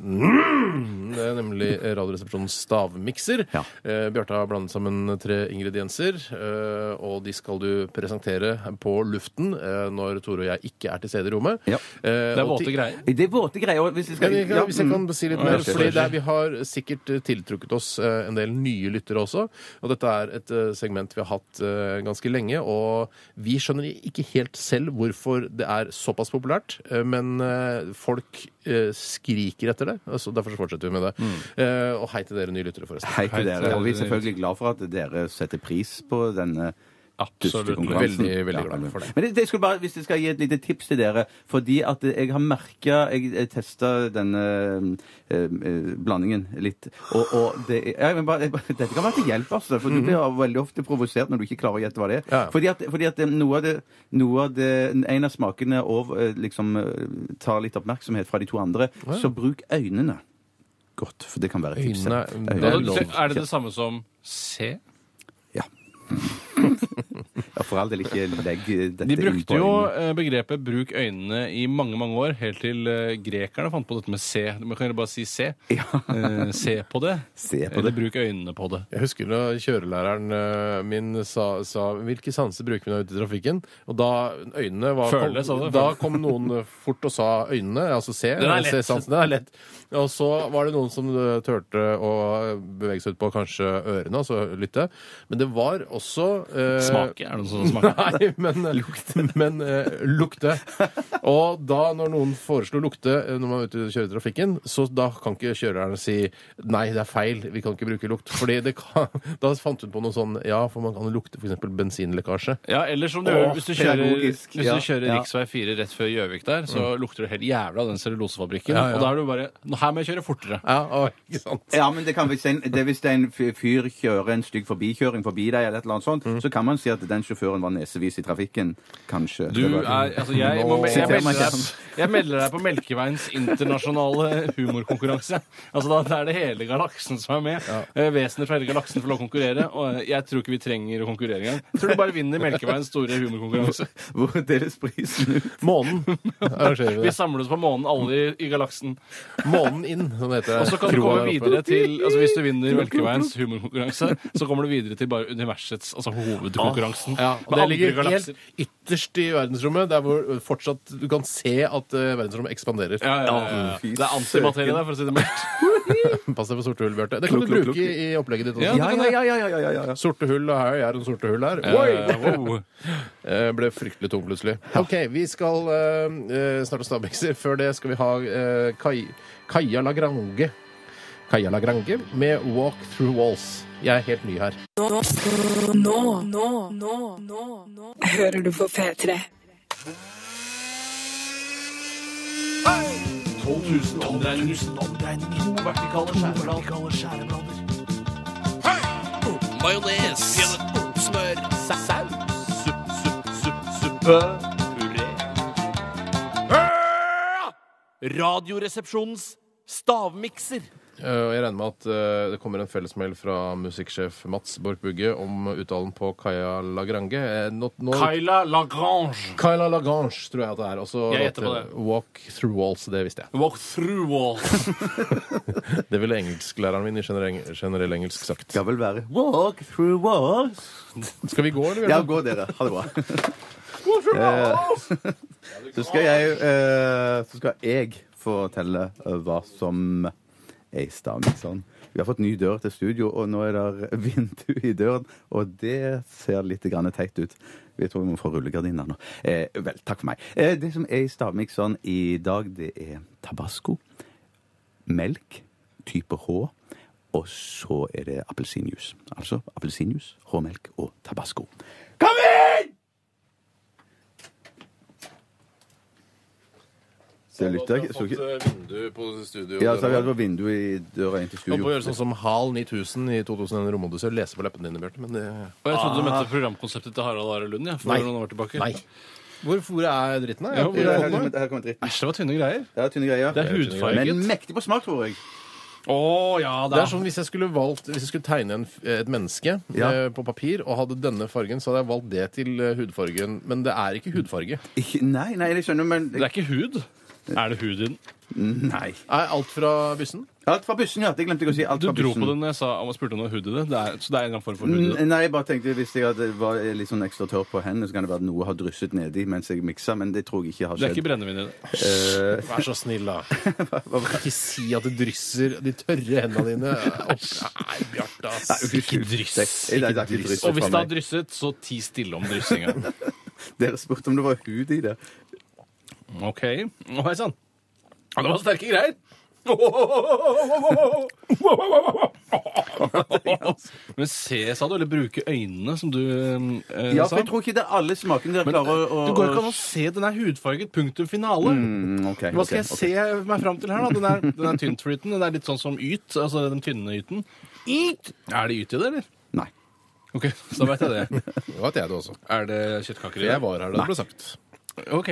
Det er nemlig Radioresepsjonens stavmikser. Bjarte har blandet sammen 3 ingredienser, og de skal du presentere på luften når Tore og jeg ikke er til stede i rommet. Det er våte greier. Det er våte greier. Hvis jeg kan si litt mer, fordi vi har sikkert tiltrukket oss en del nye lyttere også, og dette er et segment vi har hatt ganske lenge, og vi skjønner ikke helt selv hvorfor det er såpass populært, men folk skriker etter det, så derfor fortsetter vi med det. Og hei til dere nye lyttere, forresten. Hei til dere, og vi er selvfølgelig glad for at dere setter pris på denne Absolutt. Veldig, veldig glad for det. Men det skulle bare, hvis jeg skal gi et lite tips til dere, fordi at jeg har merket, jeg testet denne blandingen litt, og dette kan være til hjelp, altså, for du blir veldig ofte provosert når du ikke klarer å gjette hva det er. Fordi at noe av det, en av smakene liksom tar litt oppmerksomhet fra de 2 andre, så bruk øynene. Godt, for det kan være tipset. Er det det samme som se? Ja. Ja, for all del ikke legg dette inn på øynene. De brukte jo begrepet bruk øynene i mange, mange år, helt til grekerne fant på dette med se. Man kan jo bare si se. Se på det. Eller bruk øynene på det. Jeg husker da kjørelæreren min sa hvilke sanser bruker vi nå ute i trafikken? Og da øynene var... Føle, sa du? Da kom noen fort og sa øynene, altså se. Den er lett. Se-sansen, den er lett. Og så var det noen som turte å bevege seg ut på kanskje ørene, altså lytte. Men det var også... Smake, er det noe som smaker? Nei, men lukte. Og da, når noen foreslo lukte når man er ute og kjører i trafikken, så da kan ikke kjøreren si nei, det er feil, vi kan ikke bruke lukt. Fordi da fant hun på noe sånn, ja, for man kan lukte for eksempel bensinlekkasje. Ja, eller som du gjør hvis du kjører riksvei 4 rett før Gjøvik der, så lukter det helt jævla av den cellulosefabrikken. Og da er du bare, her må jeg kjøre fortere. Ikke sant? Ja, men det kan hvis en fyr kjører en stygg forbikjøring forbi deg, eller et eller annet sånt, så kan man si at den sjåføren var nesevis i trafikken, kanskje. Jeg melder deg på Melkeveiens internasjonale humorkonkurranse. Altså da er det hele galaksen som er med. Vesener fra hele galaksen får lov å konkurrere, og jeg tror ikke vi trenger å konkurrere engang. Jeg tror du bare vinner Melkeveiens store humorkonkurranse. Hvor deles prisen ut? Månen. Vi samler oss på månen, alle i galaksen. Månen inn, sånn heter det. Og så kan du komme videre til, altså hvis du vinner Melkeveiens humorkonkurranse, så kommer du videre til bare universets, altså hovedkonkurransen. Og det ligger helt ytterst i verdensrommet, der hvor fortsatt du kan se at verdensrommet ekspanderer. Det er antimaterie der, for å si det meldt. Pass deg for sorte hull, Bjarte. Det kan du bruke i opplegget ditt også. Ja. Sorte hull, og her er en sorte hull her. Ble fryktelig tung plutselig. Ok, vi skal snart ha stavmikser. Før det skal vi ha Kaja Lagrange. Kaja Lagrange med Walk Through Walls. Jeg er helt ny her. Nå hører du på P3. 12 000 omdreininger. 2 vertikale skjæreblader. Majones. Smør. Saus. Suppe. Puré. Radioresepsjonens stavmikser. Og jeg regner med at det kommer en fellesmail fra musikksjef Mats Borch Bugge om uttalen på Kaja Lagrange. Kyla Lagrange. Kyla Lagrange, tror jeg at det er. Også Jeg gjetter på det. Walk through walls, det visste jeg. Walk through walls. Det ville engelsklæreren min i generell engelsk sagt. Skal vel være walk through walls. Skal vi gå, eller? Ja, gå dere. Ha det bra. Så skal jeg fortelle hva som er i stavmiksen. Sånn. Vi har fått ny dør til studio, og nå er det vindu i døren, og det ser litt grann teit ut. Vi tror vi må få rullegardiner nå. Vel, takk for meg. Det som er i stavmiksen i dag, det er tabasco, melk, type H, og så er det appelsinjuice. Altså appelsinjuice, H-melk og tabasco. Kom inn! Så du har fått vindu på studio? Ja, så har vi hatt vindu i døra inn til studio. Og på å gjøre sånn som HAL 9000 i 2001 Romodyssey, lese på leppene dine, Bjarte, men det... Og jeg trodde du mente programkonseptet til Harald Are Lund, for noen år tilbake. Nei. Hvor er dritten da? Her kommer dritten. Æsj, det var tynne greier. Ja, tynne greier. Det er hudfarget. Men mektig på smak, tror jeg. Ja, det er sånn hvis jeg skulle tegne et menneske på papir og hadde denne fargen, så hadde jeg valgt det til hudfargen. Men det er ikke hudfarge. Nei, det skjønner du, men... Det er ikke hud. Er det hud i den? Nei. Er alt fra byssen? Alt fra bussen, ja. Det glemte jeg å si. Alt Du fra dro bussen. på den når jeg spurte om det var hud i det. Så det er en eller annen form for hud i det. Nei, jeg bare tenkte hvis jeg var litt sånn ekstra tørr på hendene, så kan det være at noe har drysset nedi mens jeg miksa, men det tror jeg ikke har Det er skjedd. ikke brennevin i det. Vær så snill, da. Ikke si at det drysser de tørre hendene dine. Nei, Bjarte, ass. Ikke dryss. Det er ikke drysset Og hvis fra det har meg. drysset, så ti stille om dryssinga. Dere spurte om det var hud i det. OK. Hei sann. Det var sterke greier. Men se, sa du, eller bruke øynene, som du Ja, for sa. jeg tror ikke det er alle smakene dere klarer å... Du går ikke an å se den er hudfarget, punktum finale. Okay, Hva skal jeg se meg fram til her, da? Den er tyntflyten. Den er litt sånn som yt, altså den tynne yten. Yt! Er det yt i det, eller? Nei. Ok, så vet jeg det. Det vet jeg det også. Er det kjøttkaker i det? Jeg var her da det ble sagt. Ok.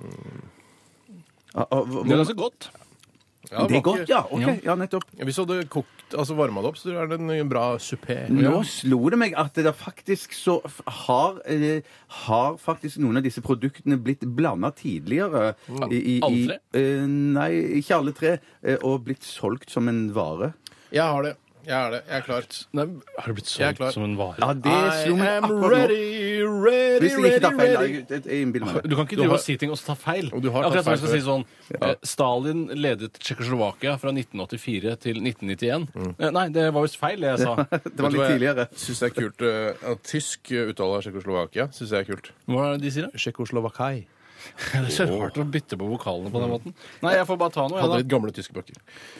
Det er ganske godt. Ja, Det er godt, ja. Ok, ja, nettopp. Hvis du hadde kokt, altså varmet opp, så er det en bra suppé. Nå slo det meg at det faktisk så har faktisk noen av disse produktene blitt blandet tidligere. Alle tre? Nei, ikke alle tre. Og blitt solgt som en vare. Jeg har det. Jeg er klar. Nei, har det blitt Jeg er solgt klar. som en vare? Ja, det slo meg akkurat nå. ready, Hvis jeg ikke tar feil. Jeg innbiller meg det. Du kan ikke drive og si ting og ta feil. Og du har tatt Akkurat som jeg feil skal si sånn Stalin ledet Tsjekkoslovakia fra 1984 til 1991. Nei, det var visst feil, det jeg sa. Det var litt tidligere. Syns det er kult. At tysk uttale av Tsjekkoslovakia syns jeg er kult. Hva er det de sier, da? Tsjekkoslovakai. Det er så rart å bytte på vokalene på den måten. Nei, jeg får bare ta noe, Hadde jeg, litt gamle tyske bøker.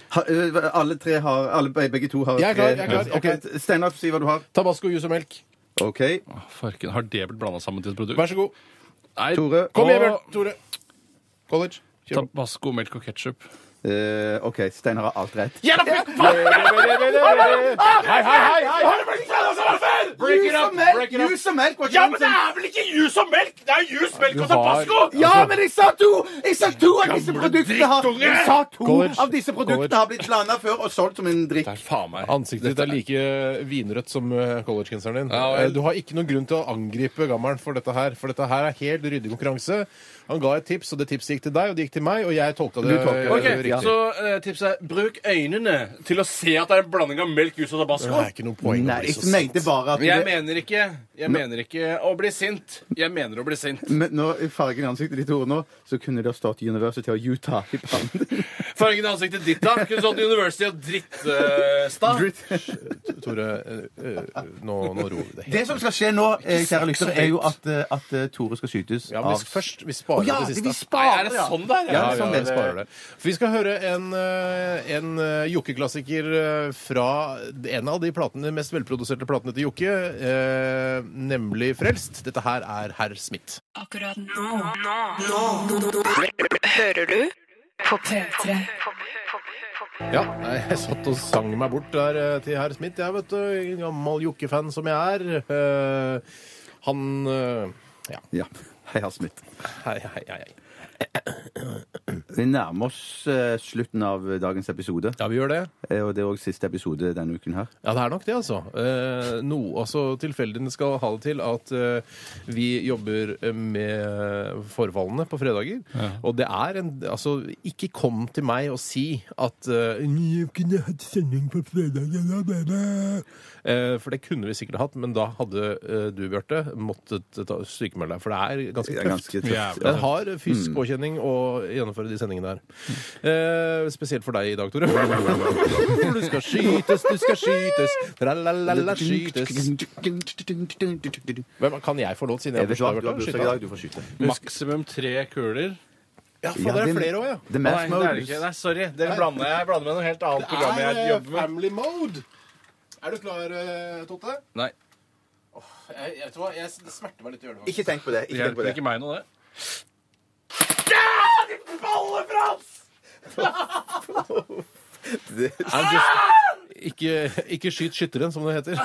Begge to har Jeg er klar. Ok, Steinar, si hva du har. Tabasco, juice og melk. OK. da. Farken, har det blitt blanda sammen til et produkt? Vær så god. Nei, Tore. Kom igjen, Bjørn. Tore. College. Kjør på. Tabasco, melk og ketchup. OK, Steinar har alt rett. Hei! Break it up! Break it up! Jus og melk! Ja, men det er vel ikke jus og melk! Det er jus, melk og Du har- tabasco! Ja, men jeg sa to av disse produktene har Jeg sa to College. av disse produktene har blitt blanda før og solgt som en drikk. Faen meg. Ansiktet ditt er like vinrødt som college-genseren din. Ja, vel. Du har ikke noen grunn til å angripe gammelen for dette her er helt ryddig konkurranse. Han ga et tips, og det tipset gikk til deg, og det gikk til meg, og jeg tolka det Ok, riktig. Så tipset er bruk øynene til å se at det er en blanding av melk, jus og Det tabasco. er ikke noe poeng å Nei, bli jeg så mente bare at Jeg mener ikke å bli sint. Jeg mener å bli sint. Men nå, i fargen i ansiktet ditt ord nå, så kunne det ha stått University of Utah i pannen. Fargen i ansiktet ditt, da? Kunne stått University of Drittstad. Tore, nå roer vi det helt. Det som skal skje nå, kjære lyttere, er jo at Tore skal skytes Ja, men av vi sparer Ja, det til vi siste. sparer, Er det sånn det er? Ja, Ja, sånn vi er det. sparer det. For vi skal høre en Jokke-klassiker fra en av de mest velproduserte platene til Jokke, nemlig Frelst. Dette her er Herr Smith. Akkurat nå hører du på P3. Ja, jeg satt og sang meg bort der til Herr Smith. Jeg vet du, en gammel Jokke-fan som jeg er. Han Ja. Hei, Herr Smith. Hei. Vi nærmer oss slutten av dagens episode. Ja, vi gjør det. Og det er også siste episode denne uken her. Ja, det er nok det, altså. Tilfeldigene skal ha det til at vi jobber med forfallene på fredager. Ja. Og det er ikke kom til meg og si at vi kunne hatt sending på fredagen. For det kunne vi sikkert hatt, men da hadde du, Bjarte, måttet sykemelde deg. For det er ganske tøft. Det har fysisk påkjenning å gjennomføre de sendingene her. Spesielt for deg i dag, Tore. Du skal skytes, tralalala, skytes. Kan jeg få lov siden jeg har bursdag, Bjarte? Du får skyte. Maksimum 3 kuler. Ja, for det er flere også, ja. Nei, det er ikke. Nei, sorry. Dere blander med noe helt annet program jeg jobber med. Family Mode. Er du klar, Totte? Nei. Jeg tror det smerter meg litt å gjøre det. Ikke tenk på det. Det hjelper ikke meg noe, det. Ja! Ditt balle-Frans! Ikke skyt skytteren, som det heter.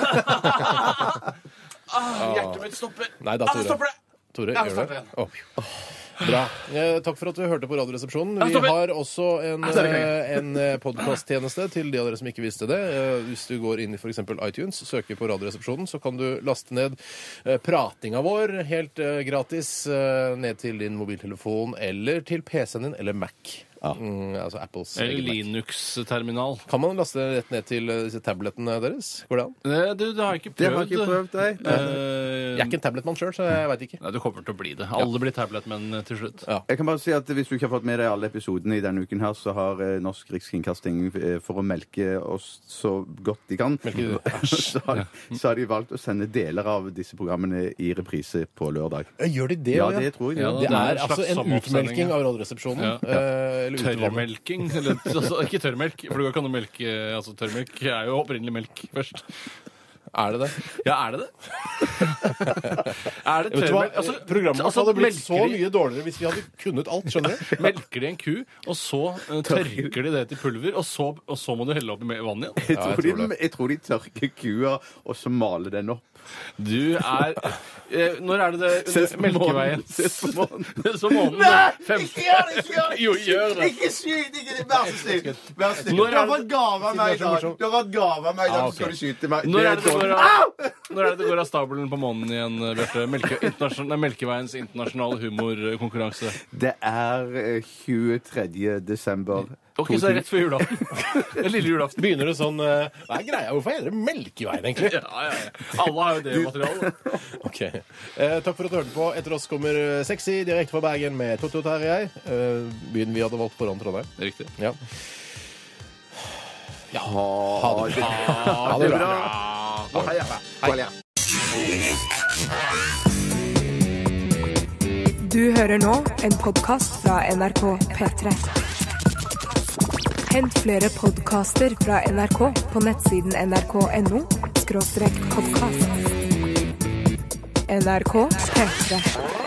Hjertet mitt stopper. Nei da, Tore. Stopper det. Tore, gjør det. Bra. Takk for at du hørte på Radioresepsjonen. Vi har også en podcasttjeneste til de av dere som ikke visste det. Hvis du går inn i for eksempel iTunes, søker på Radioresepsjonen, så kan du laste ned pratinga vår helt gratis ned til din mobiltelefon eller til PC-en din eller Mac. Altså Apples eller Linux-terminal. Kan man laste det rett ned til disse tablettene deres? Går det an? Det har jeg ikke prøvd. Jeg er ikke en tabletmann selv, så jeg vet ikke. Nei, du kommer til å bli det. Alle blir tabletmenn til slutt. Ja. Jeg kan bare si at hvis du ikke har fått med deg alle episodene i denne uken her, så har Norsk Rikskringkasting for å melke oss så godt de kan, så har de valgt å sende deler av disse programmene i reprise på lørdag. Gjør de det? Ja, det tror jeg. Det er altså en utmelking av Radioresepsjonen. Tørrmelking. Ikke tørrmelk, for du kan jo melke tørrmelk er jo opprinnelig melk først. Er det det? Ja, er det det? Er det tørrmelk? Programmet hadde blitt så mye dårligere hvis vi hadde kunnet alt, skjønner du? Melker de en ku, og så tørker de det til pulver, og så må du helle opp i vann igjen? Jeg tror de tørker kua, og så maler den opp. Du er når er det Melkeveien? Se på månen. Så månen. Nei, ikke gjør det! Jo, gjør det. Ikke skyt! Vær så snill. Du har fått gave av meg i dag. Så skal du skyte meg. Når er det det går av stabelen på månen igjen, Bjarte? Melkeveiens internasjonale humorkonkurranse. Det er 23. desember. Ok, så er det rett før julaften. Lille julaften. Begynner det sånn hva er greia? Hvorfor heter det Melkeveien, egentlig? Ja. Alle har jo det materialet. Ok. Takk for at du hørte på. Etter oss kommer Sexy direkte fra Bergen med Totto Terje. Byen vi hadde valgt foran Trondheim. Riktig. Ja. Ha det bra. Hei. Du hører nå en podcast fra NRK P3. Hent flere podcaster fra NRK på nettsiden nrk.no/podcast. NRK P3.